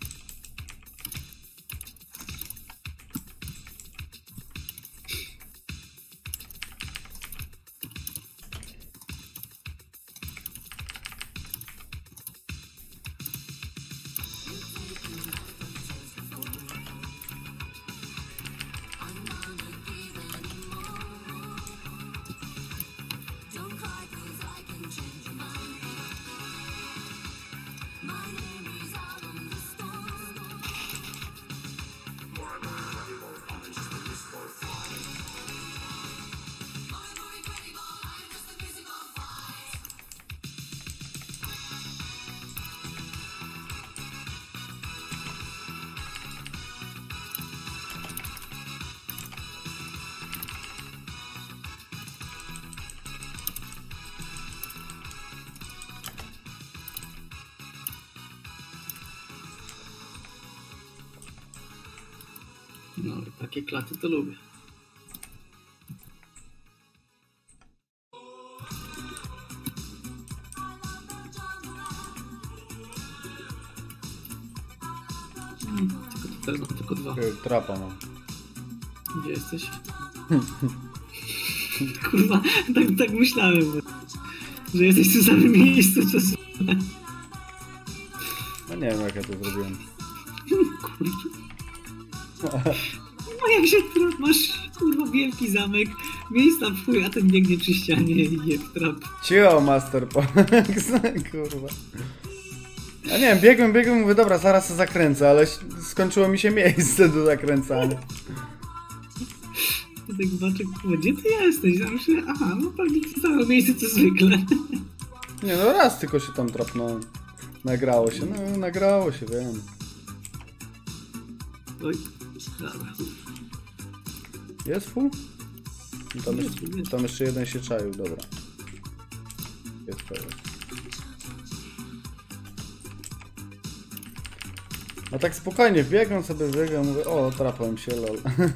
No, takie klaty to lubię. Mm, Tylko to teraz mam tylko dwa. Ty, Trapa mam. Gdzie jesteś? Kurwa, tak, tak myślałem, że jesteś w tym samym miejscu, co... No nie wiem jak ja to zrobiłem. No jak się trap, masz kurwa wielki zamek, miejsca w chuj, a ten biegnie przy ścianie i je w trap. Cicho, Master Pox, kurwa. Ja nie wiem, biegłem, biegłem, mówię, dobra, zaraz to zakręcę, ale skończyło mi się miejsce do zakręcania. I tak zobaczę, kurwa, gdzie ty jesteś? Ja myślę, aha, no pewnie to samo miejsce co zwykle. Nie no, raz tylko się tam trapnąłem. Nagrało się, no nagrało się, wiem. Oj, dobra. Jest full? No tam, Jest, jeszcze, jest. tam jeszcze jeden się czaił, dobra. Jest to jest. No tak spokojnie, biegam sobie, biegam, mówię, o, trapałem się, lol.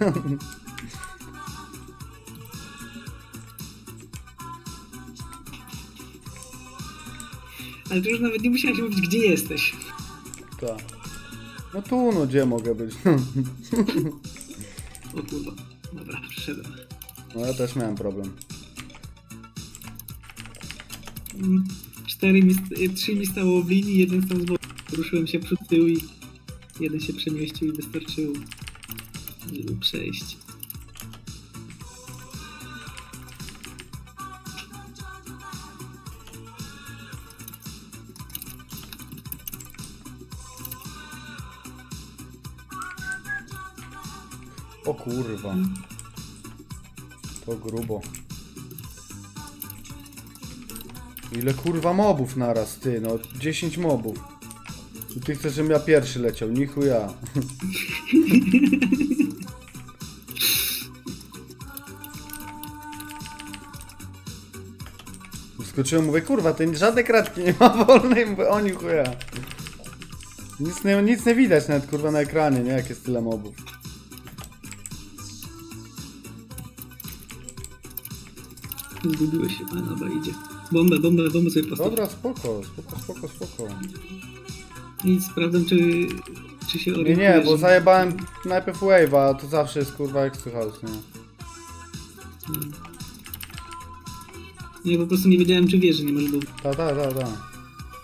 Ale to już nawet nie musiałeś mówić, gdzie jesteś. Tak. No tu, no gdzie mogę być? O kurwa, dobra, przyszedłem. No ja też miałem problem. Mm, Cztery mi, st- trzy mi stało w linii, jeden stał z boku. Ruszyłem się przed tył i jeden się przemieścił i wystarczyło, żeby przejść. O kurwa. To grubo. Ile kurwa mobów naraz, ty, no dziesięć mobów. I ty chcesz, żebym ja pierwszy leciał, ni chuja. Skoczyłem, mówię, kurwa, ty żadnej kratki nie ma wolnej, mówię, o ni chuja. Nic nie, nic nie widać nawet, kurwa, na ekranie, nie, jak jest tyle mobów. Zgubiłeś się, a dobra, idzie. Bombę, bombę, bombę sobie postaw. Dobra, spoko, spoko, spoko, spoko. I sprawdzam, czy, czy się Nie, orientujesz. nie, bo zajebałem najpierw wave'a, a to zawsze jest kurwa extra house, nie? Hmm. Nie, po prostu nie wiedziałem, czy wiesz, że nie masz bomby. Ta, ta, ta, ta.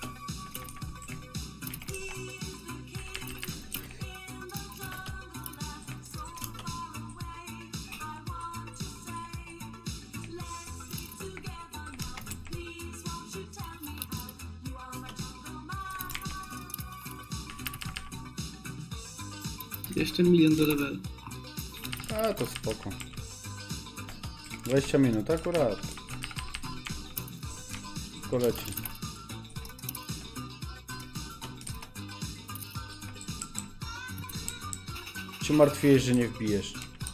Jeszcze milion do levelu. A to spoko. dwadzieścia minut, akurat. szybko leci. Czy martwiłeś, że nie wbijesz?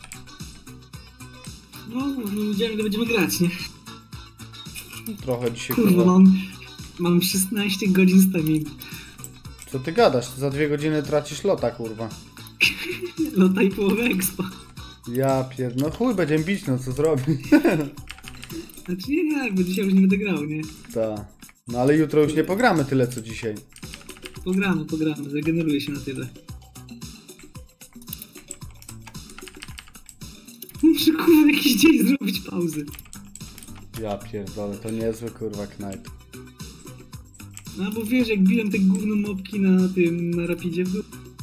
No, nie wiedziałem, ile będziemy grać, nie? Trochę dzisiaj Kurwa, kurwa. mam, mam szesnaście godzin staminy. Co ty gadasz? Za dwie godziny tracisz lota, kurwa. Lota i połowę expa. Ja pierd... No chuj, będziemy bić, no co zrobi? Znaczy nie, nie, bo dzisiaj już nie będę grał, nie? Ta. No ale jutro już nie pogramy tyle, co dzisiaj. Pogramy, pogramy, zregeneruję się na tyle. Muszę kurwa jakiś dzień zrobić pauzy. Ja pierdolę, to niezły kurwa knajp. No bo wiesz, jak biłem te gówno mopki na tym, na rapidzie w dół.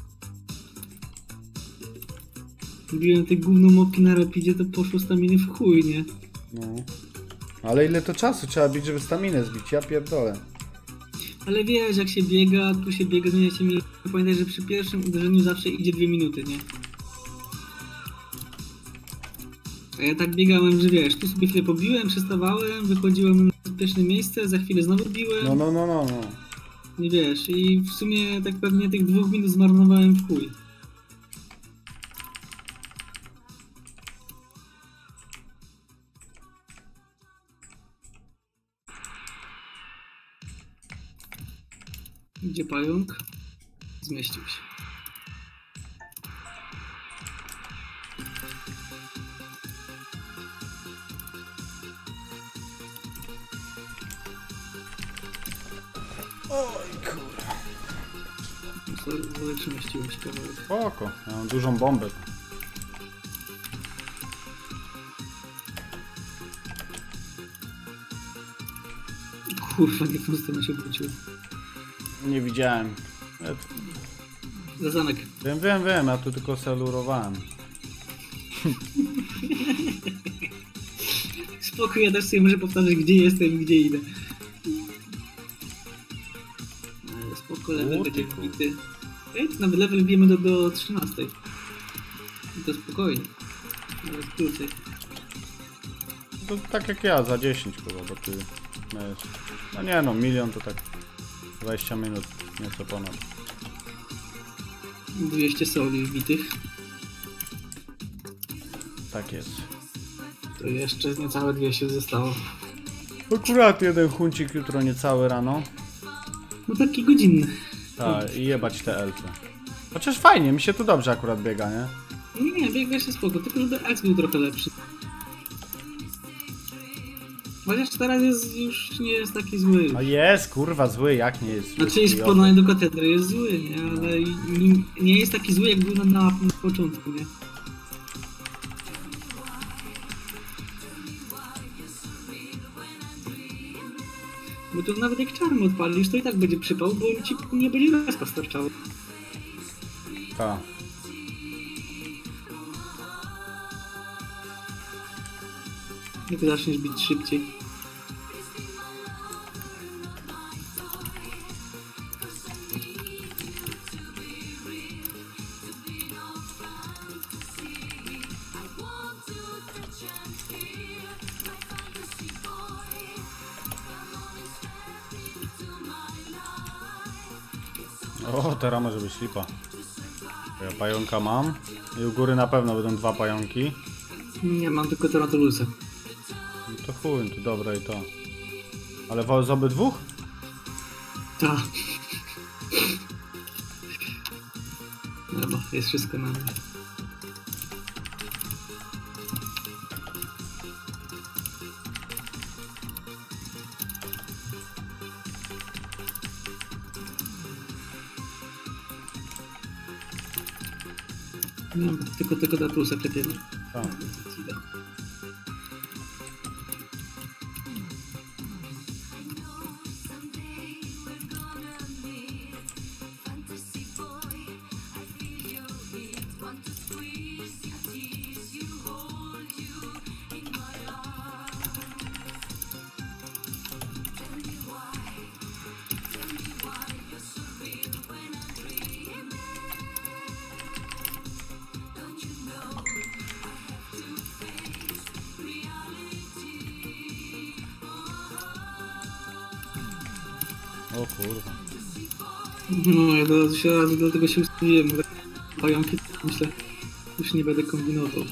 Biłem te gówno mopki na rapidzie, to poszło staminy w chuj, nie? No. Ale ile to czasu trzeba bić, żeby staminę zbić? Ja pierdolę. Ale wiesz, jak się biega, tu się biega, zmienia się mi. Pamiętaj, że przy pierwszym uderzeniu zawsze idzie dwie minuty, nie? A ja tak biegałem, że wiesz, tu sobie chwilę pobiłem, przestawałem, wychodziłem na bezpieczne miejsce, za chwilę znowu biłem. No, no, no, no, no. Nie wiesz, i w sumie tak pewnie tych dwóch minut zmarnowałem w chuj. Gdzie pająk? Zmieścił się. Oj kurwa. Sorry, przemieściłem się kawałek. Spoko, ja mam dużą bombę. Kurwa, nie w tą stronę się obróciłem. Nie widziałem. Ja... Za zamek. Wiem, wiem, wiem, ja tu tylko selurowałem. Spokój, ja też sobie muszę powtarzać, gdzie jestem i gdzie idę. Ale spoko, level O, będzie ty kur- wbity. Ej, to nawet level bijemy do, do trzynastej. I to spokojnie. Nawet krócej. To tak jak ja, za dziesięć kurwa, bo ty miałeś... No nie no, milion to tak dwadzieścia minut, nieco ponad. dwieście soli wbitych. Tak jest. To jeszcze niecałe dwieście zostało. Akurat jeden huncik jutro niecałe rano. No taki godzinny. Tak, i jebać te elfy. Chociaż fajnie, mi się tu dobrze akurat biega, nie? Nie, nie, biegnie się spoko, tylko żeby X był trochę lepszy. Chociaż teraz jest, już nie jest taki zły. No jest, kurwa, zły, jak nie jest. Znaczy jest w porównaniu do katedry jest zły, nie? Ale nie, nie jest taki zły jak był na, na, na początku, nie? Bo to nawet jak czarny odpalisz, to i tak będzie przypał, bo ci nie będzie respa starczało. Tak. Jak zaczniesz bić szybciej. O, teraz może być lipa. Ja pająka mam. I u góry na pewno będą dwa pająki. Nie, mam tylko Teratulusa. No to chuj, to dobre i to. Ale wo- z obydwóch? Tak. Dobra, jest wszystko na mnie. No, tylko tego Teratulusa klepiemy. Tak. O kurwa. No, ja teraz się razy do tego się ustawiłem, ale pająki, myślę, już nie będę kombinował.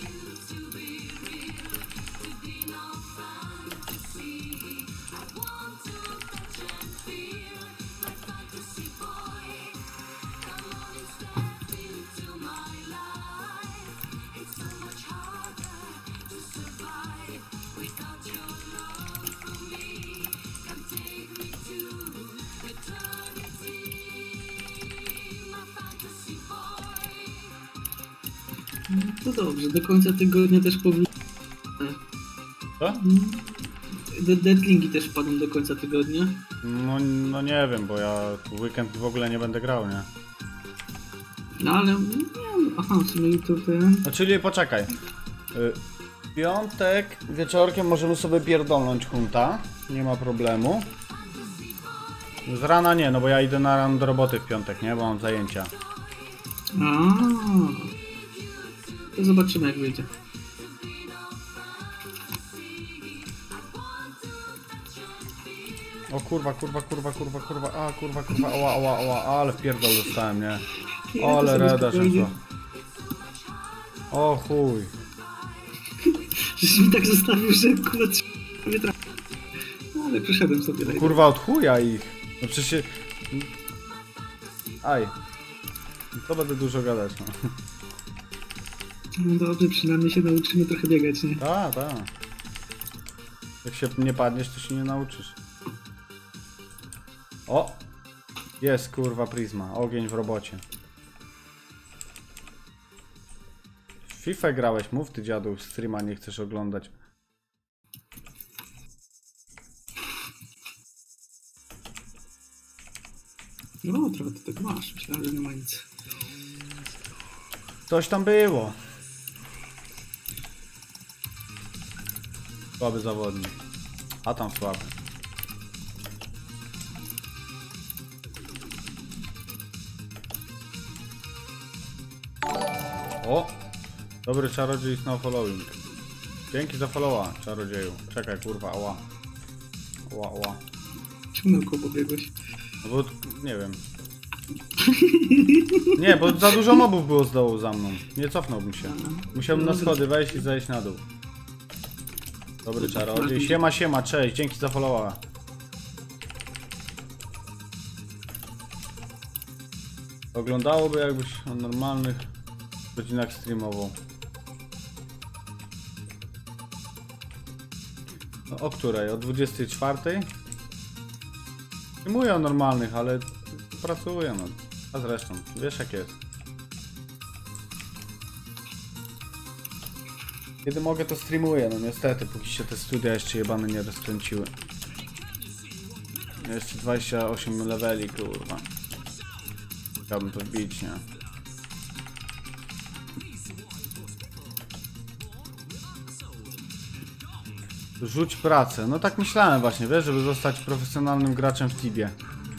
No to dobrze, do końca tygodnia też powinien... Co? De Deadlingi też wpadną do końca tygodnia. No, no nie wiem, bo ja w weekend w ogóle nie będę grał, nie? No ale... Nie, aha, w sumie jutro ten... No czyli poczekaj. Y, W piątek wieczorkiem możemy sobie pierdolnąć hunta. Nie ma problemu. Z rana nie, no bo ja idę na rano do roboty w piątek, nie? Bo mam zajęcia. A, to zobaczymy jak wyjdzie. O kurwa, kurwa, kurwa, kurwa, kurwa, a kurwa, kurwa, oła, oła, oła, ale w pierdol dostałem, nie? Ale reda szła. O chuj. Żeś mi tak zostawił, że kurwa nie trafił. No ale przeszedłem sobie na Kurwa od chuja ich. No przecież się... Aj. To będę dużo gadać, no. No dobrze, przynajmniej się nauczymy trochę biegać, nie? Tak, tak. Jak się nie padniesz, to się nie nauczysz. O! Jest kurwa prizma. Ogień w robocie. W FIFA grałeś, mów ty dziadu, streama nie chcesz oglądać. No trochę to tak masz, myślałem, że nie ma nic. Coś tam było. Słaby zawodnik. A tam słaby. O! Dobry czarodziej is now following. Dzięki za followa, czarodzieju. Czekaj kurwa, ała. Ała, ała. Czemu na koło biegłeś? No bo, nie wiem. Nie, bo za dużo mobów było z dołu za mną. Nie cofnąłbym się. Musiałbym na schody wejść i zejść na dół. Dobry czarodziej. Siema, siema, cześć. Dzięki za followa. Oglądałoby jakbyś o normalnych godzinach streamował. No o której? O dwudziestej czwartej? Streamuję o normalnych, ale pracuję, no. A zresztą, wiesz jak jest. Kiedy mogę, to streamuję, no niestety, póki się te studia jeszcze jebane nie rozkręciły. Jeszcze dwadzieścia osiem leveli, kurwa. Chciałbym to wbić, nie? Rzuć pracę. No tak myślałem właśnie, wiesz, żeby zostać profesjonalnym graczem w Tibie.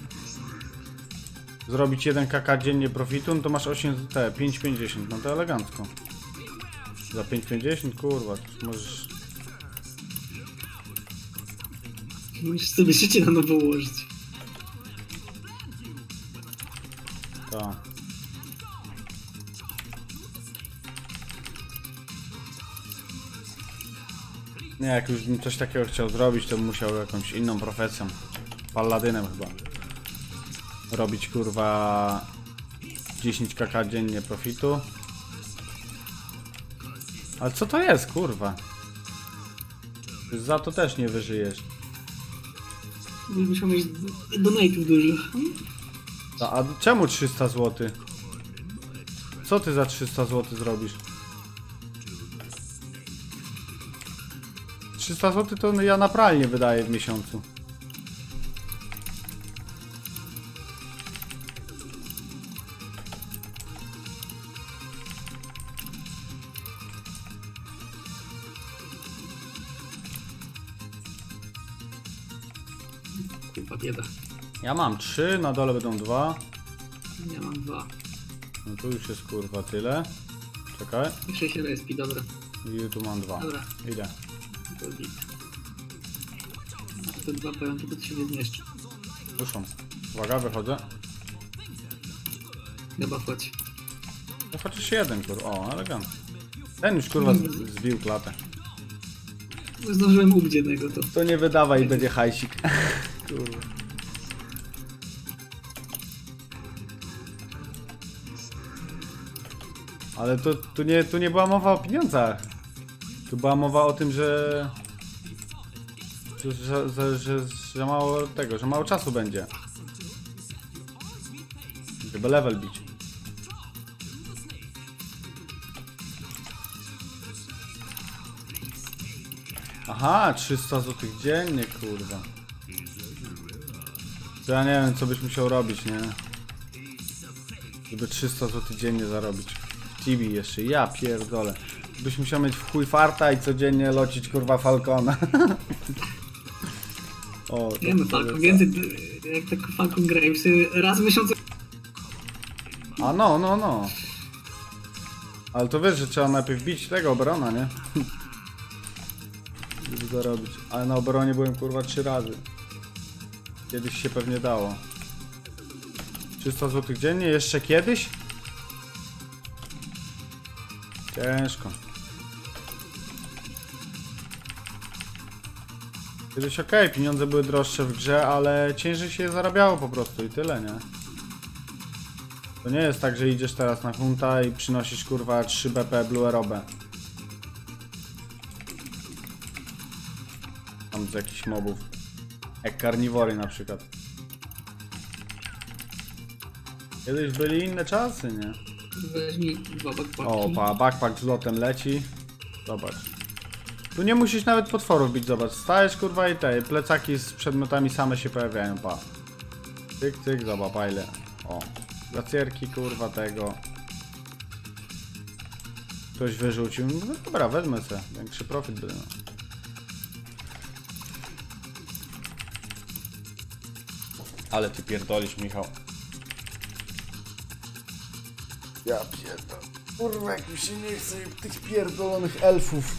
Zrobić jeden kaka dziennie profitu, no to masz osiem te, pięć pięćdziesiąt, no to elegancko. Za pięć pięćdziesiąt, kurwa, to już możesz... Musisz sobie życie na nowo ułożyć. Tak. Nie, jak już bym coś takiego chciał zrobić, to bym musiał jakąś inną profesją. Palladynem chyba. Robić kurwa dziesięć kaka dziennie profitu. Ale co to jest, kurwa? Za to też nie wyżyjesz. Musiał mieć donate'ów dużo. A, a czemu trzysta złotych? Co ty za trzysta złotych zrobisz? trzysta złotych to ja na pralnię wydaję w miesiącu. Kurwa bieda. Ja mam trzy, na dole będą dwa. Ja mam dwa. No tu już jest kurwa tyle. Czekaj. Jeszcze się respi, dobra. I tu mam dwa. Dobra. Idę. To git. Te dwa pająki to się nie zmieszczą. Muszą. Uwaga, wychodzę. Chyba chodź. No chociaż jeden, kurwa. O, elegancko. Ten już kurwa z- zbił klatę. Zdążyłem ubić jednego to. To nie wydawaj i będzie hajsik. Kurwa. Ale to tu nie, tu nie była mowa o pieniądzach. Tu była mowa o tym, że... Że, że, że, że, że mało tego, że mało czasu będzie. Żeby level bić. Aha, trzysta złotych dziennie, kurwa. To ja nie wiem, co byś musiał robić, nie? Żeby trzysta złotych dziennie zarobić. W Tibi jeszcze, ja pierdolę. Byś musiał mieć w chuj farta i codziennie locić, kurwa, Falcona. O, to Nie no, Falcon, więcej jak tak Falcon Graves, raz w miesiącu. A no, no, no. Ale to wiesz, że trzeba najpierw bić tego obrona, nie? Żeby zarobić. Ale na obronie byłem kurwa trzy razy. Kiedyś się pewnie dało. trzysta złotych dziennie? Jeszcze kiedyś? Ciężko. Kiedyś okej, okay, pieniądze były droższe w grze, ale ciężej się je zarabiało po prostu i tyle, nie? To nie jest tak, że idziesz teraz na hunta i przynosisz kurwa trzy B P Blue Robe. Tam z jakichś mobów. Jak karniwory na przykład. Kiedyś byli inne czasy, nie? Weźmij dwa backpacki. O, pa, backpack z lotem leci. Zobacz. Tu nie musisz nawet potworów bić, zobacz. Stajesz kurwa i te plecaki z przedmiotami same się pojawiają, pa. Cyk, cyk, zobacz, a ile. O. Glacierki kurwa tego. Ktoś wyrzucił. No dobra, wezmę se. Większy profit będzie. Ale ty pierdolisz, Michał. Ja pierdolę. Kurwa, jak mi się nie chce tych pierdolonych elfów.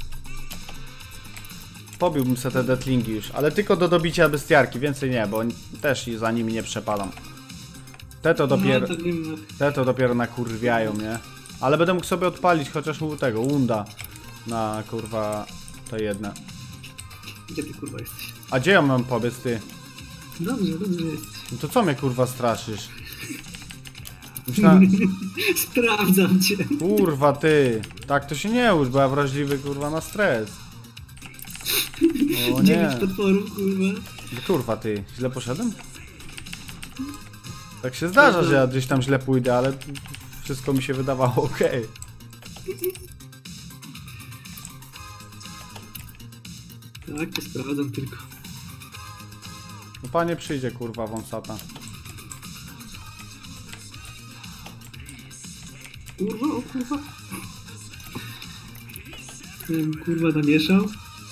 Pobiłbym se te deathlingi już, ale tylko do dobicia bestiarki, więcej nie, bo też za nimi nie przepadam. Te to dopiero, No, to wiem, te to dopiero nakurwiają, nie? Ale będę mógł sobie odpalić chociaż u tego, unda. Na kurwa, to jedne. gdzie ty kurwa jesteś? A gdzie ja mam pobiec, ty? Dobrze, dobrze jesteś. No to co mnie kurwa straszysz? Myślałem... Sprawdzam cię. Kurwa ty, tak to się nie uż, bo ja wrażliwy kurwa na stres. O nie, Dziewięć potworów, kurwa. kurwa ty, źle poszedłem? Tak się zdarza, że ja gdzieś tam źle pójdę, ale wszystko mi się wydawało okej. Tak, to sprawdzam tylko. No panie przyjdzie kurwa wąsata. Kurwa, o kurwa. Ten kurwa namieszał.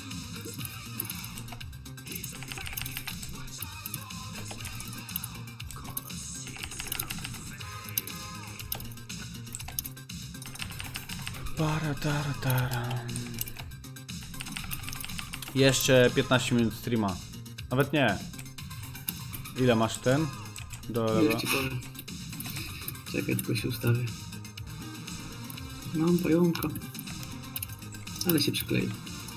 Jeszcze piętnaście minut streama. Nawet nie. Ile masz ten? Do Już ci powiem. Czekaj, tylko się ustawię. Mam pająka. Ale się przyklei.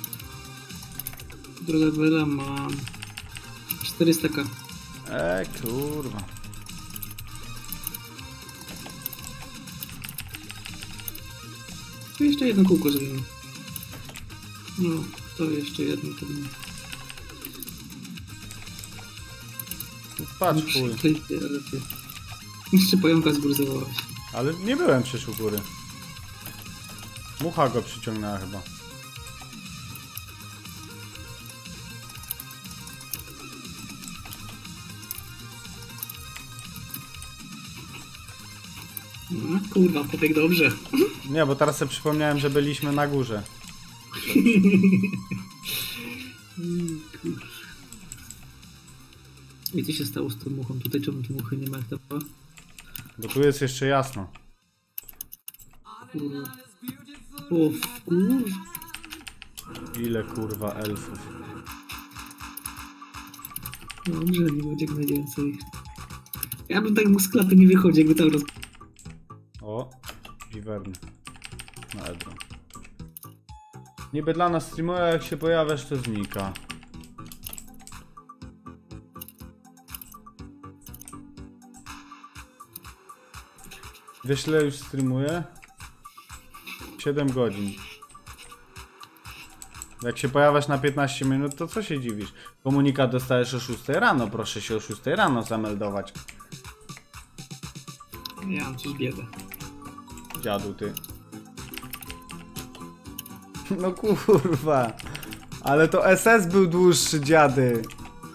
Druga wela ma czterysta ka. E kurwa. Tu jeszcze jedno kółko zrobimy. No, to jeszcze jedno to będzie. Patrz chuj. Przyklejcie, ale ty. Jeszcze pająka zburzowałeś. Ale nie byłem przecież u góry. Mucha go przyciągnęła chyba. No, kurwa, pobieg dobrze. Nie, bo teraz sobie przypomniałem, że byliśmy na górze. I co się stało z tą muchą? Tutaj czemu tu muchy nie ma jak ta była? Bo tu jest jeszcze jasno. Kurwa. O, kurwa. Ile kurwa elfów. Dobrze, nie będzie jak najwięcej. Ja bym tak mógł z klaty nie wychodzić, jakby tam roz... O, Wiwerny. Na Edron. Niby dla nas streamuje, a jak się pojawiasz, to znika. Wiesz, ile już streamuje? siedem godzin. Jak się pojawiasz na piętnaście minut, to co się dziwisz? Komunikat dostajesz o szóstej rano, proszę się o szóstej rano zameldować. Ja mam coś biedę. Dziadu ty. No kurwa. Ale to S S był dłuższy, dziady.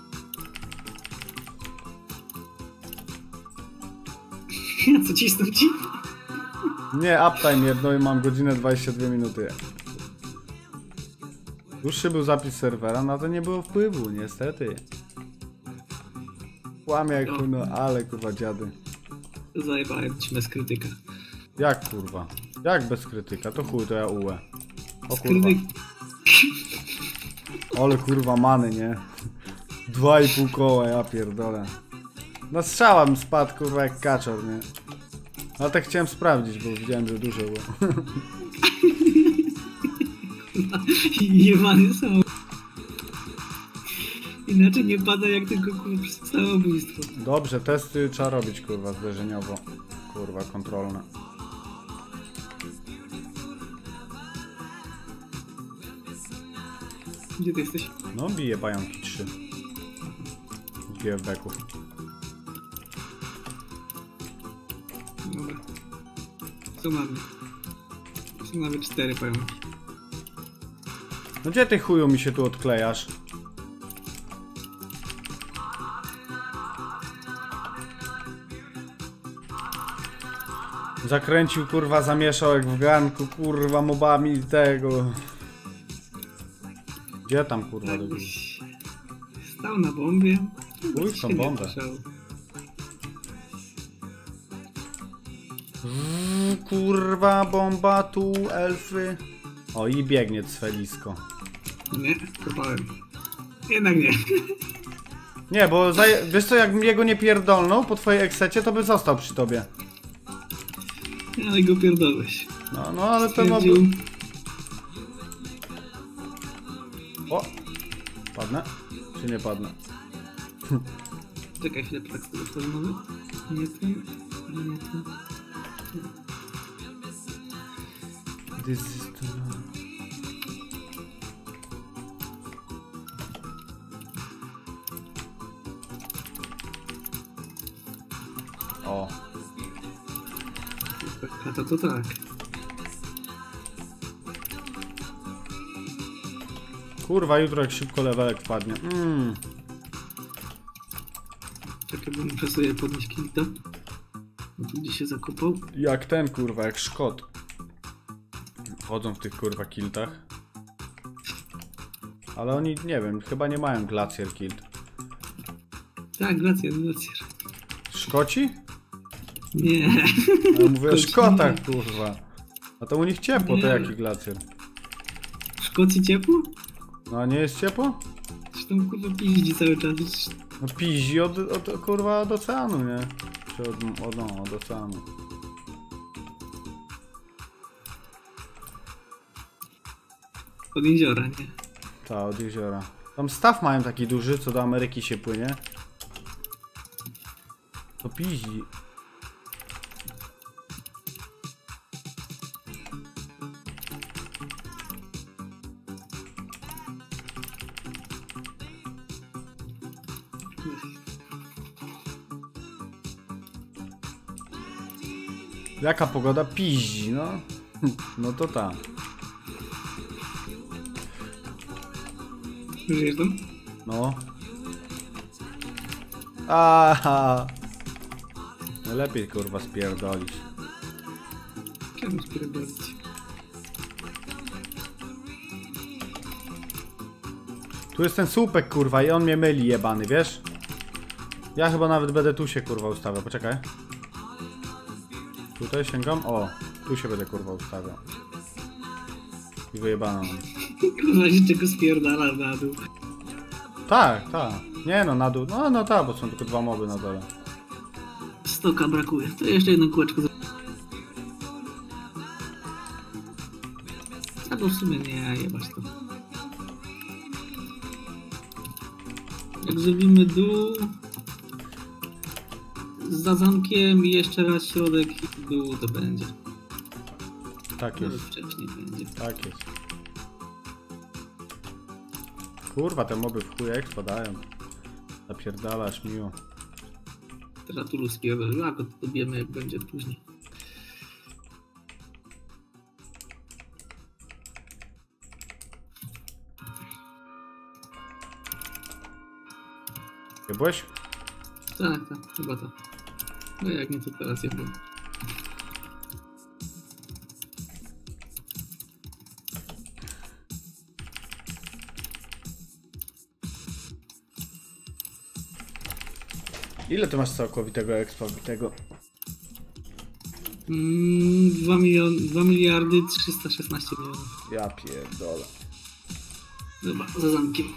Co cisną ci? Nie, uptime jedno i mam godzinę dwadzieścia dwie minuty. Dłuższy był zapis serwera, na to nie było wpływu, niestety. Kłamie jak no, ale kurwa dziady. Zajebałem ci bez krytyka. Jak kurwa? Jak bez krytyka? To chuj, to ja ułę. O kurwa. Krytyk... Ale kurwa many, nie? Dwa i pół koła, ja pierdolę. No strzałem spadł kurwa jak kaczor, nie? Ale tak chciałem sprawdzić, bo widziałem, że dużo było. Jebany są. Inaczej nie pada jak tylko kurwa przez samobójstwo. Dobrze, testy trzeba robić kurwa zderzeniowo. Kurwa, kontrolne. Gdzie ty jesteś? No bije pająki trzy. Z G F B-ków. Dobra. Co mamy? Są nawet cztery pająki. No gdzie ty chuju mi się tu odklejasz? Zakręcił kurwa, zamieszał jak w garnku kurwa mobami tego. Gdzie tam kurwa do góry? Jakbyś stał na bombie. Uj, tą bombę. Mm, kurwa bomba tu, elfy. O i biegnie cwelisko. Nie, kopałem. Jednak nie. Nie, bo za, wiesz co, jakbym jego nie pierdolnął po twojej eksecie, to by został przy tobie. Ale go pierdolłeś. No, no ale to no... Stwierdził... O! Padnę? Czy nie padnę? Czekaj chwilę, tak sobie otworzę nowy. Nie ten, nie ten. This is the... O. A to to tak. Kurwa, jutro jak szybko levelek wpadnie. Mm. Czekaj, bo muszę sobie podnieść kilta. No tu gdzie się zakopał. Jak ten kurwa, jak Szkot. Chodzą w tych kurwa kiltach. Ale oni, nie wiem, chyba nie mają glacier kilt. Tak, glacier, glacier. Szkoci? Nie. Ale mówię o Szkoci Szkotach, nie. kurwa. A to u nich ciepło, to Nie. jaki glacier? W Szkocji ciepło? No a nie jest ciepło? Zresztą kurwa piździ cały czas. No pizi od, od kurwa od oceanu, nie? Czy od, od, no, od oceanu. Od jeziora, nie? Ta, od jeziora. Tam staw mają taki duży, co do Ameryki się płynie. To pizi. Jaka pogoda? Pizi, no. No to ta. Żyjesz tam? No. Aha. Lepiej kurwa spierdolić. Czemu spierdolić? Tu jest ten słupek kurwa i on mnie myli jebany, wiesz? Ja chyba nawet będę tu się kurwa ustawiał, poczekaj. Tutaj sięgam? O, tu się będę kurwa ustawiał. I wyjebano. Kurwa się czego spierdala na dół. Tak, tak. Nie no, na dół. No, no tak, bo są tylko dwa moby na dole. Stoka brakuje. To jeszcze jedno kółeczko. Albo w sumie nie, jebać to. Jak zrobimy dół za zamkiem i jeszcze raz środek i dół, to będzie. Tak Nawet jest, wcześniej będzie. tak jest. Kurwa, te moby w chuj jak spadają. Zapierdalasz miło. Teraz tu ludzkie lako to dobijemy jak będzie później. Byłeś? Tak, tak, chyba tak. No jak nie to teraz ja byłem. Ile ty masz całkowitego expa tego? Mm, dwa miliony, dwa miliardy trzysta szesnaście milionów. Ja pierdolę. Chyba, za zamkiem.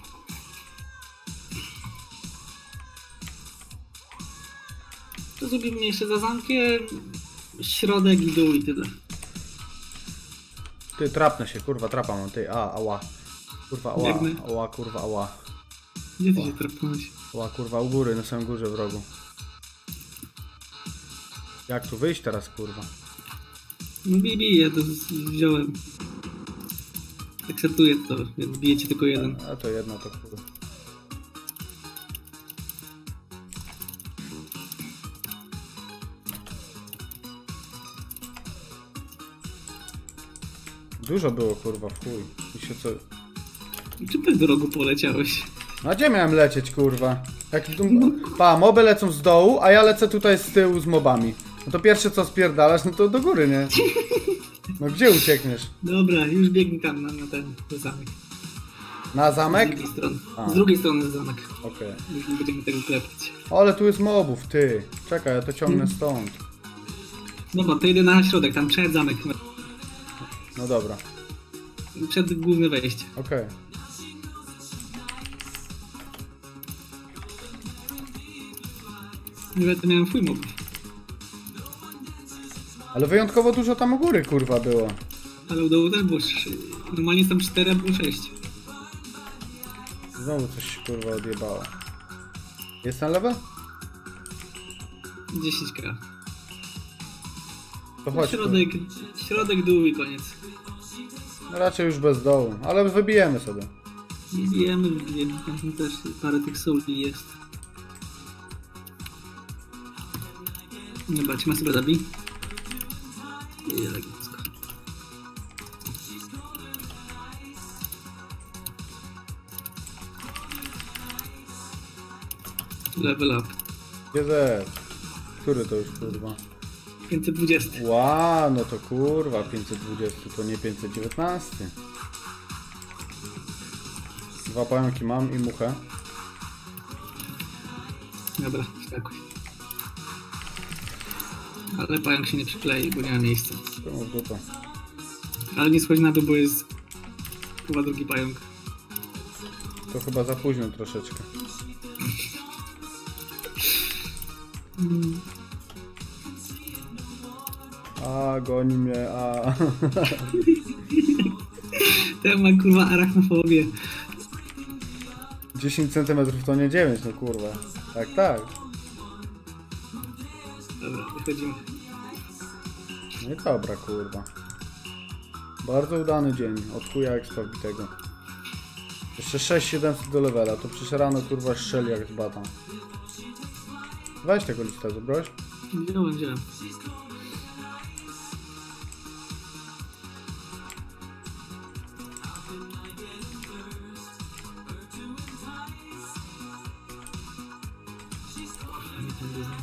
To zrobimy jeszcze za zamkiem, środek i dół i tyle. Ty, trapnę się, kurwa, trapa mam, ty, a, ała. Kurwa, ała, Biegnę. ała, kurwa, ała. Gdzie ty się trafnąłeś? Ała, kurwa, u góry, na samym górze w rogu. Jak tu wyjść teraz, kurwa? No bibi, ja to z- wziąłem. Akceptuję to, więc bijecie tylko jeden. A to jedna, to kurwa. Dużo było, kurwa, w chuj. I się co... Czy ty do rogu poleciałeś? No gdzie miałem lecieć, kurwa? Jak tu... Pa, moby lecą z dołu, a ja lecę tutaj z tyłu z mobami. No to pierwsze co spierdalasz, no to do góry, nie? No gdzie uciekniesz? Dobra, już biegnę tam na, na ten na zamek. Na Z zamek? drugiej strony. A. Z drugiej strony jest zamek. Okej. Już nie będziemy tego klepać. Ale tu jest mobów, ty. Czekaj, ja to ciągnę stąd. Dobra, to idę na środek, tam przed zamek. No dobra, Przed główne wejście. okej. Ja to miałem fuj mobów. Ale wyjątkowo dużo tam u góry, kurwa, było. Ale u dołu też było trzy. Normalnie są cztery, a było sześć. Znowu coś się, kurwa, odjebało. Jest ten level? dziesięć k. To chodź tu. Środek, środek, dół i koniec. No raczej już bez dołu, ale wybijemy sobie. Bijemy, bijemy. Tam też parę tych soli jest. Dobra, czy ma sobie zabij? I elegancko. Level up. G Z. Który to już, kurwa? pięćset dwadzieścia. Ła, no to kurwa, pięćset dwadzieścia to nie pięćset dziewiętnaście. Dwa pająki mam i muchę. Dobra, wskakuj. Ale pająk się nie przyklei, bo nie ma miejsca. To w dupę. Ale nie schodź na dół, bo jest chyba drugi pająk. To chyba za późno troszeczkę. Mm. A, goni mnie, a. Ten ma kurwa arachnofobię. dziesięć centymetrów to nie dziewięć, no kurwa. Tak, tak. Dobra, wychodzimy. No i dobra, kurwa. Bardzo udany dzień, od chuja eksplorbitego. Jeszcze sześć siedemset do levela, to przecież rano kurwa strzeli jak z bata. Weź tego lista, zabrałeś? Wziąłem, wziąłem. Kurwa, nie tędy znam.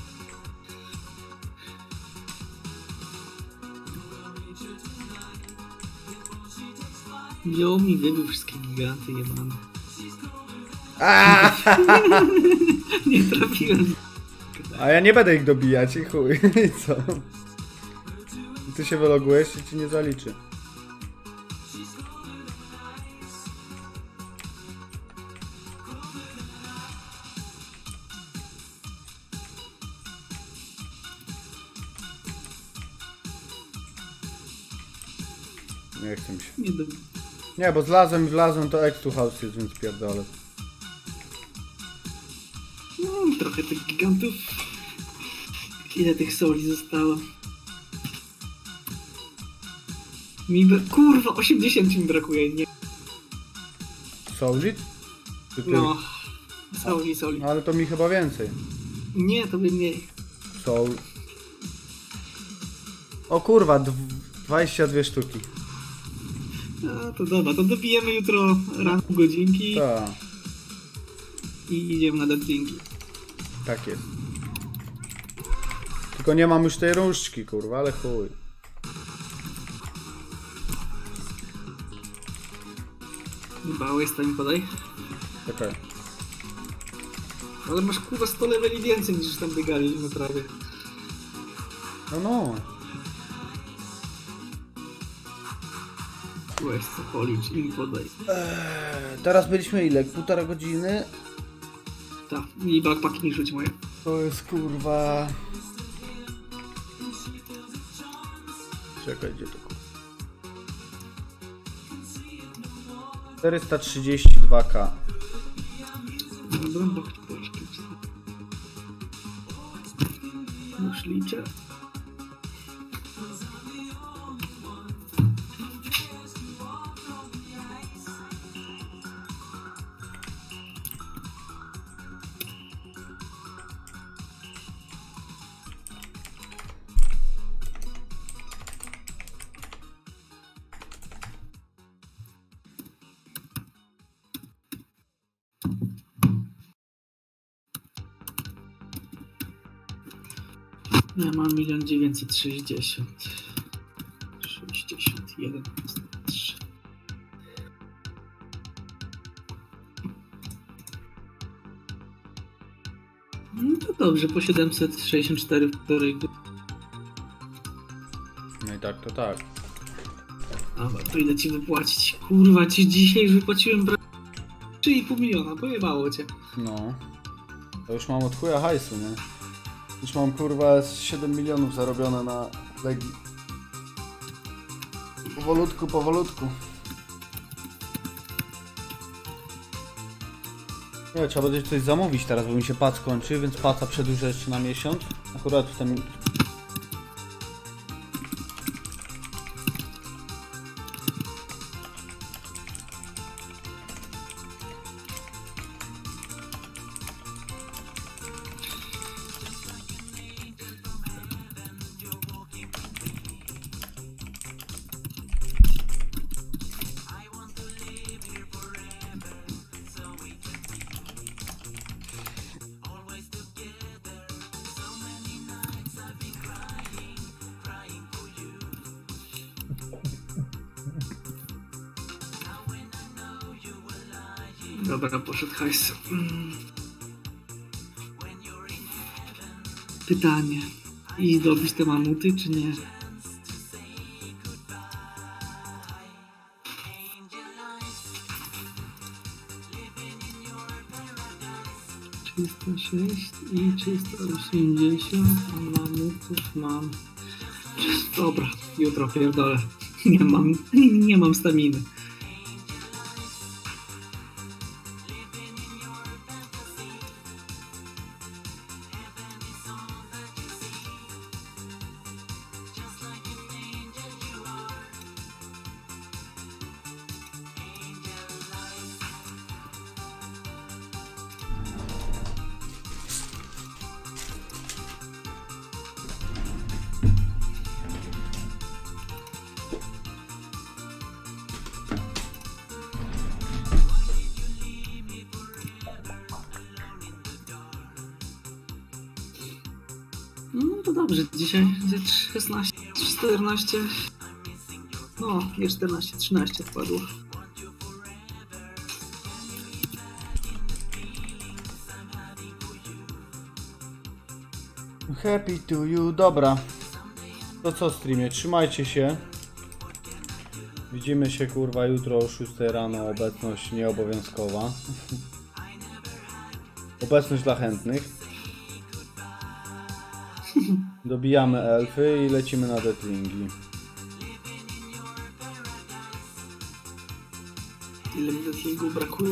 Wziął mi, wybił wszystkie giganty jebane. Nie trafiłem. A ja nie będę ich dobijać i chuj, i co? Ty się wylogujesz i ci nie zaliczy. Nie chcę mi się. Nie wiem. Nie, bo zlazłem i wlazłem, to Extu House jest, więc pierdolę. No, trochę tych gigantów. Ile tych soli zostało? Mi bra... Kurwa, osiemdziesiąt mi brakuje, nie? Solid? Czy ty? No. Soli, soli. No, ale to mi chyba więcej. Nie, to by mniej. Soul. O kurwa, dwadzieścia dwie sztuki. A, to dobra, to dobijemy jutro raz godzinki Tak, i idziemy na deadlingi. tak jest. Tylko nie mam już tej różdżki, kurwa, ale chuj. Bałeś, to mi podaj. Czekaj. Ale masz kurwa sto leveli więcej niż tam biegaliśmy prawie. No no. Weź co policz i mi podaj. Eee, teraz byliśmy ile? Półtora godziny? Tak, i backpacki nie rzuć moje. To jest kurwa... Czekaj, gdzie to kurwa? czterysta trzydzieści dwa ka. Dobra, bo już liczę. Ja mam milion dziewięćset sześćdziesiąt. sześćdziesiąt jeden. trzy. No to dobrze, po siedemset sześćdziesiąt cztery w półtorej godziny. No i tak, to tak. Dobra, to ile ci wypłacić? Kurwa, ci dzisiaj już wypłaciłem prawie trzy i pół miliona, pojebało cię. No. To już mam od chuja hajsu, nie? Już mam kurwa z siedem milionów zarobione na Legii. Powolutku, powolutku. Nie, trzeba będzie coś zamówić teraz, bo mi się pac kończy, więc paca przedłużę jeszcze na miesiąc. Akurat w tym... Dobra, poszedł hajs. Mm. Pytanie. I dobić te mamuty, czy nie? trzysta sześć i trzysta osiemdziesiąt, a mamutów mam... Dobra, jutro pierdolę. Nie mam, nie mam staminy. No to dobrze, dzisiaj szesnaście, czternaście, no nie czternaście, trzynaście wpadło. Happy to you, dobra. To co streamie, trzymajcie się. Widzimy się kurwa jutro o szóstej rano, obecność nieobowiązkowa. Obecność dla chętnych. Dobijamy elfy i lecimy na deadlingi. Ile mi do kilku brakuje?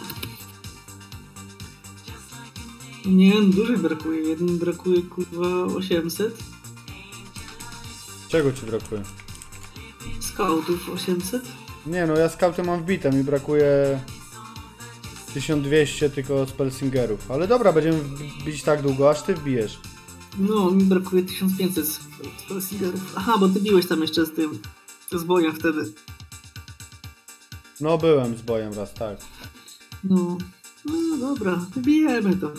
Nie, dużo brakuje. Jeden brakuje kurwa osiemset. Czego ci brakuje? Scoutów osiemset. Nie no, ja skauty mam wbite, mi brakuje tysiąc dwieście tylko spellsingerów. Ale dobra, będziemy bić tak długo, aż ty wbijesz. No, mi brakuje tysiąc pięćset spellsingerów. Aha, bo ty biłeś tam jeszcze z tym, z bojem wtedy. No byłem z bojem raz, tak. No, no dobra, wybijemy to.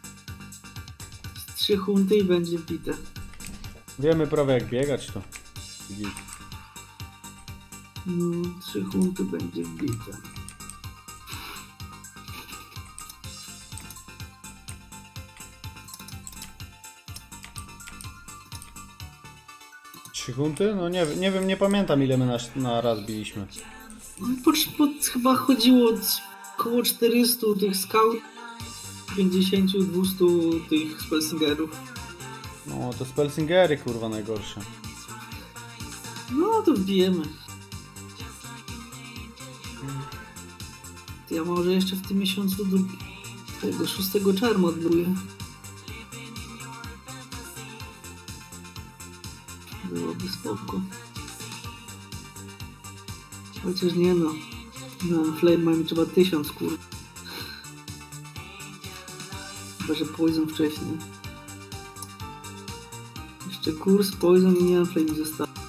Z trzy hunty i będzie wbite. Wiemy prawie jak biegać to. Git. No, trzy hunty będzie wbite. Trzy hunty? No nie, nie wiem, nie pamiętam ile my na, na raz biliśmy. No, po, po, chyba chodziło około czterysta tych scout, pięćdziesiąt dwieście tych spellsingerów. No to spellsingery kurwa najgorsze. No to wbijemy. Ja może jeszcze w tym miesiącu do tego szóstego czerwca odbluję. Byłoby spoko. Chociaż nie no. Na Flame mi trzeba tysiąc kur. Chyba, że Poison wcześniej. Jeszcze kurs, Poison i nie mam Flame został.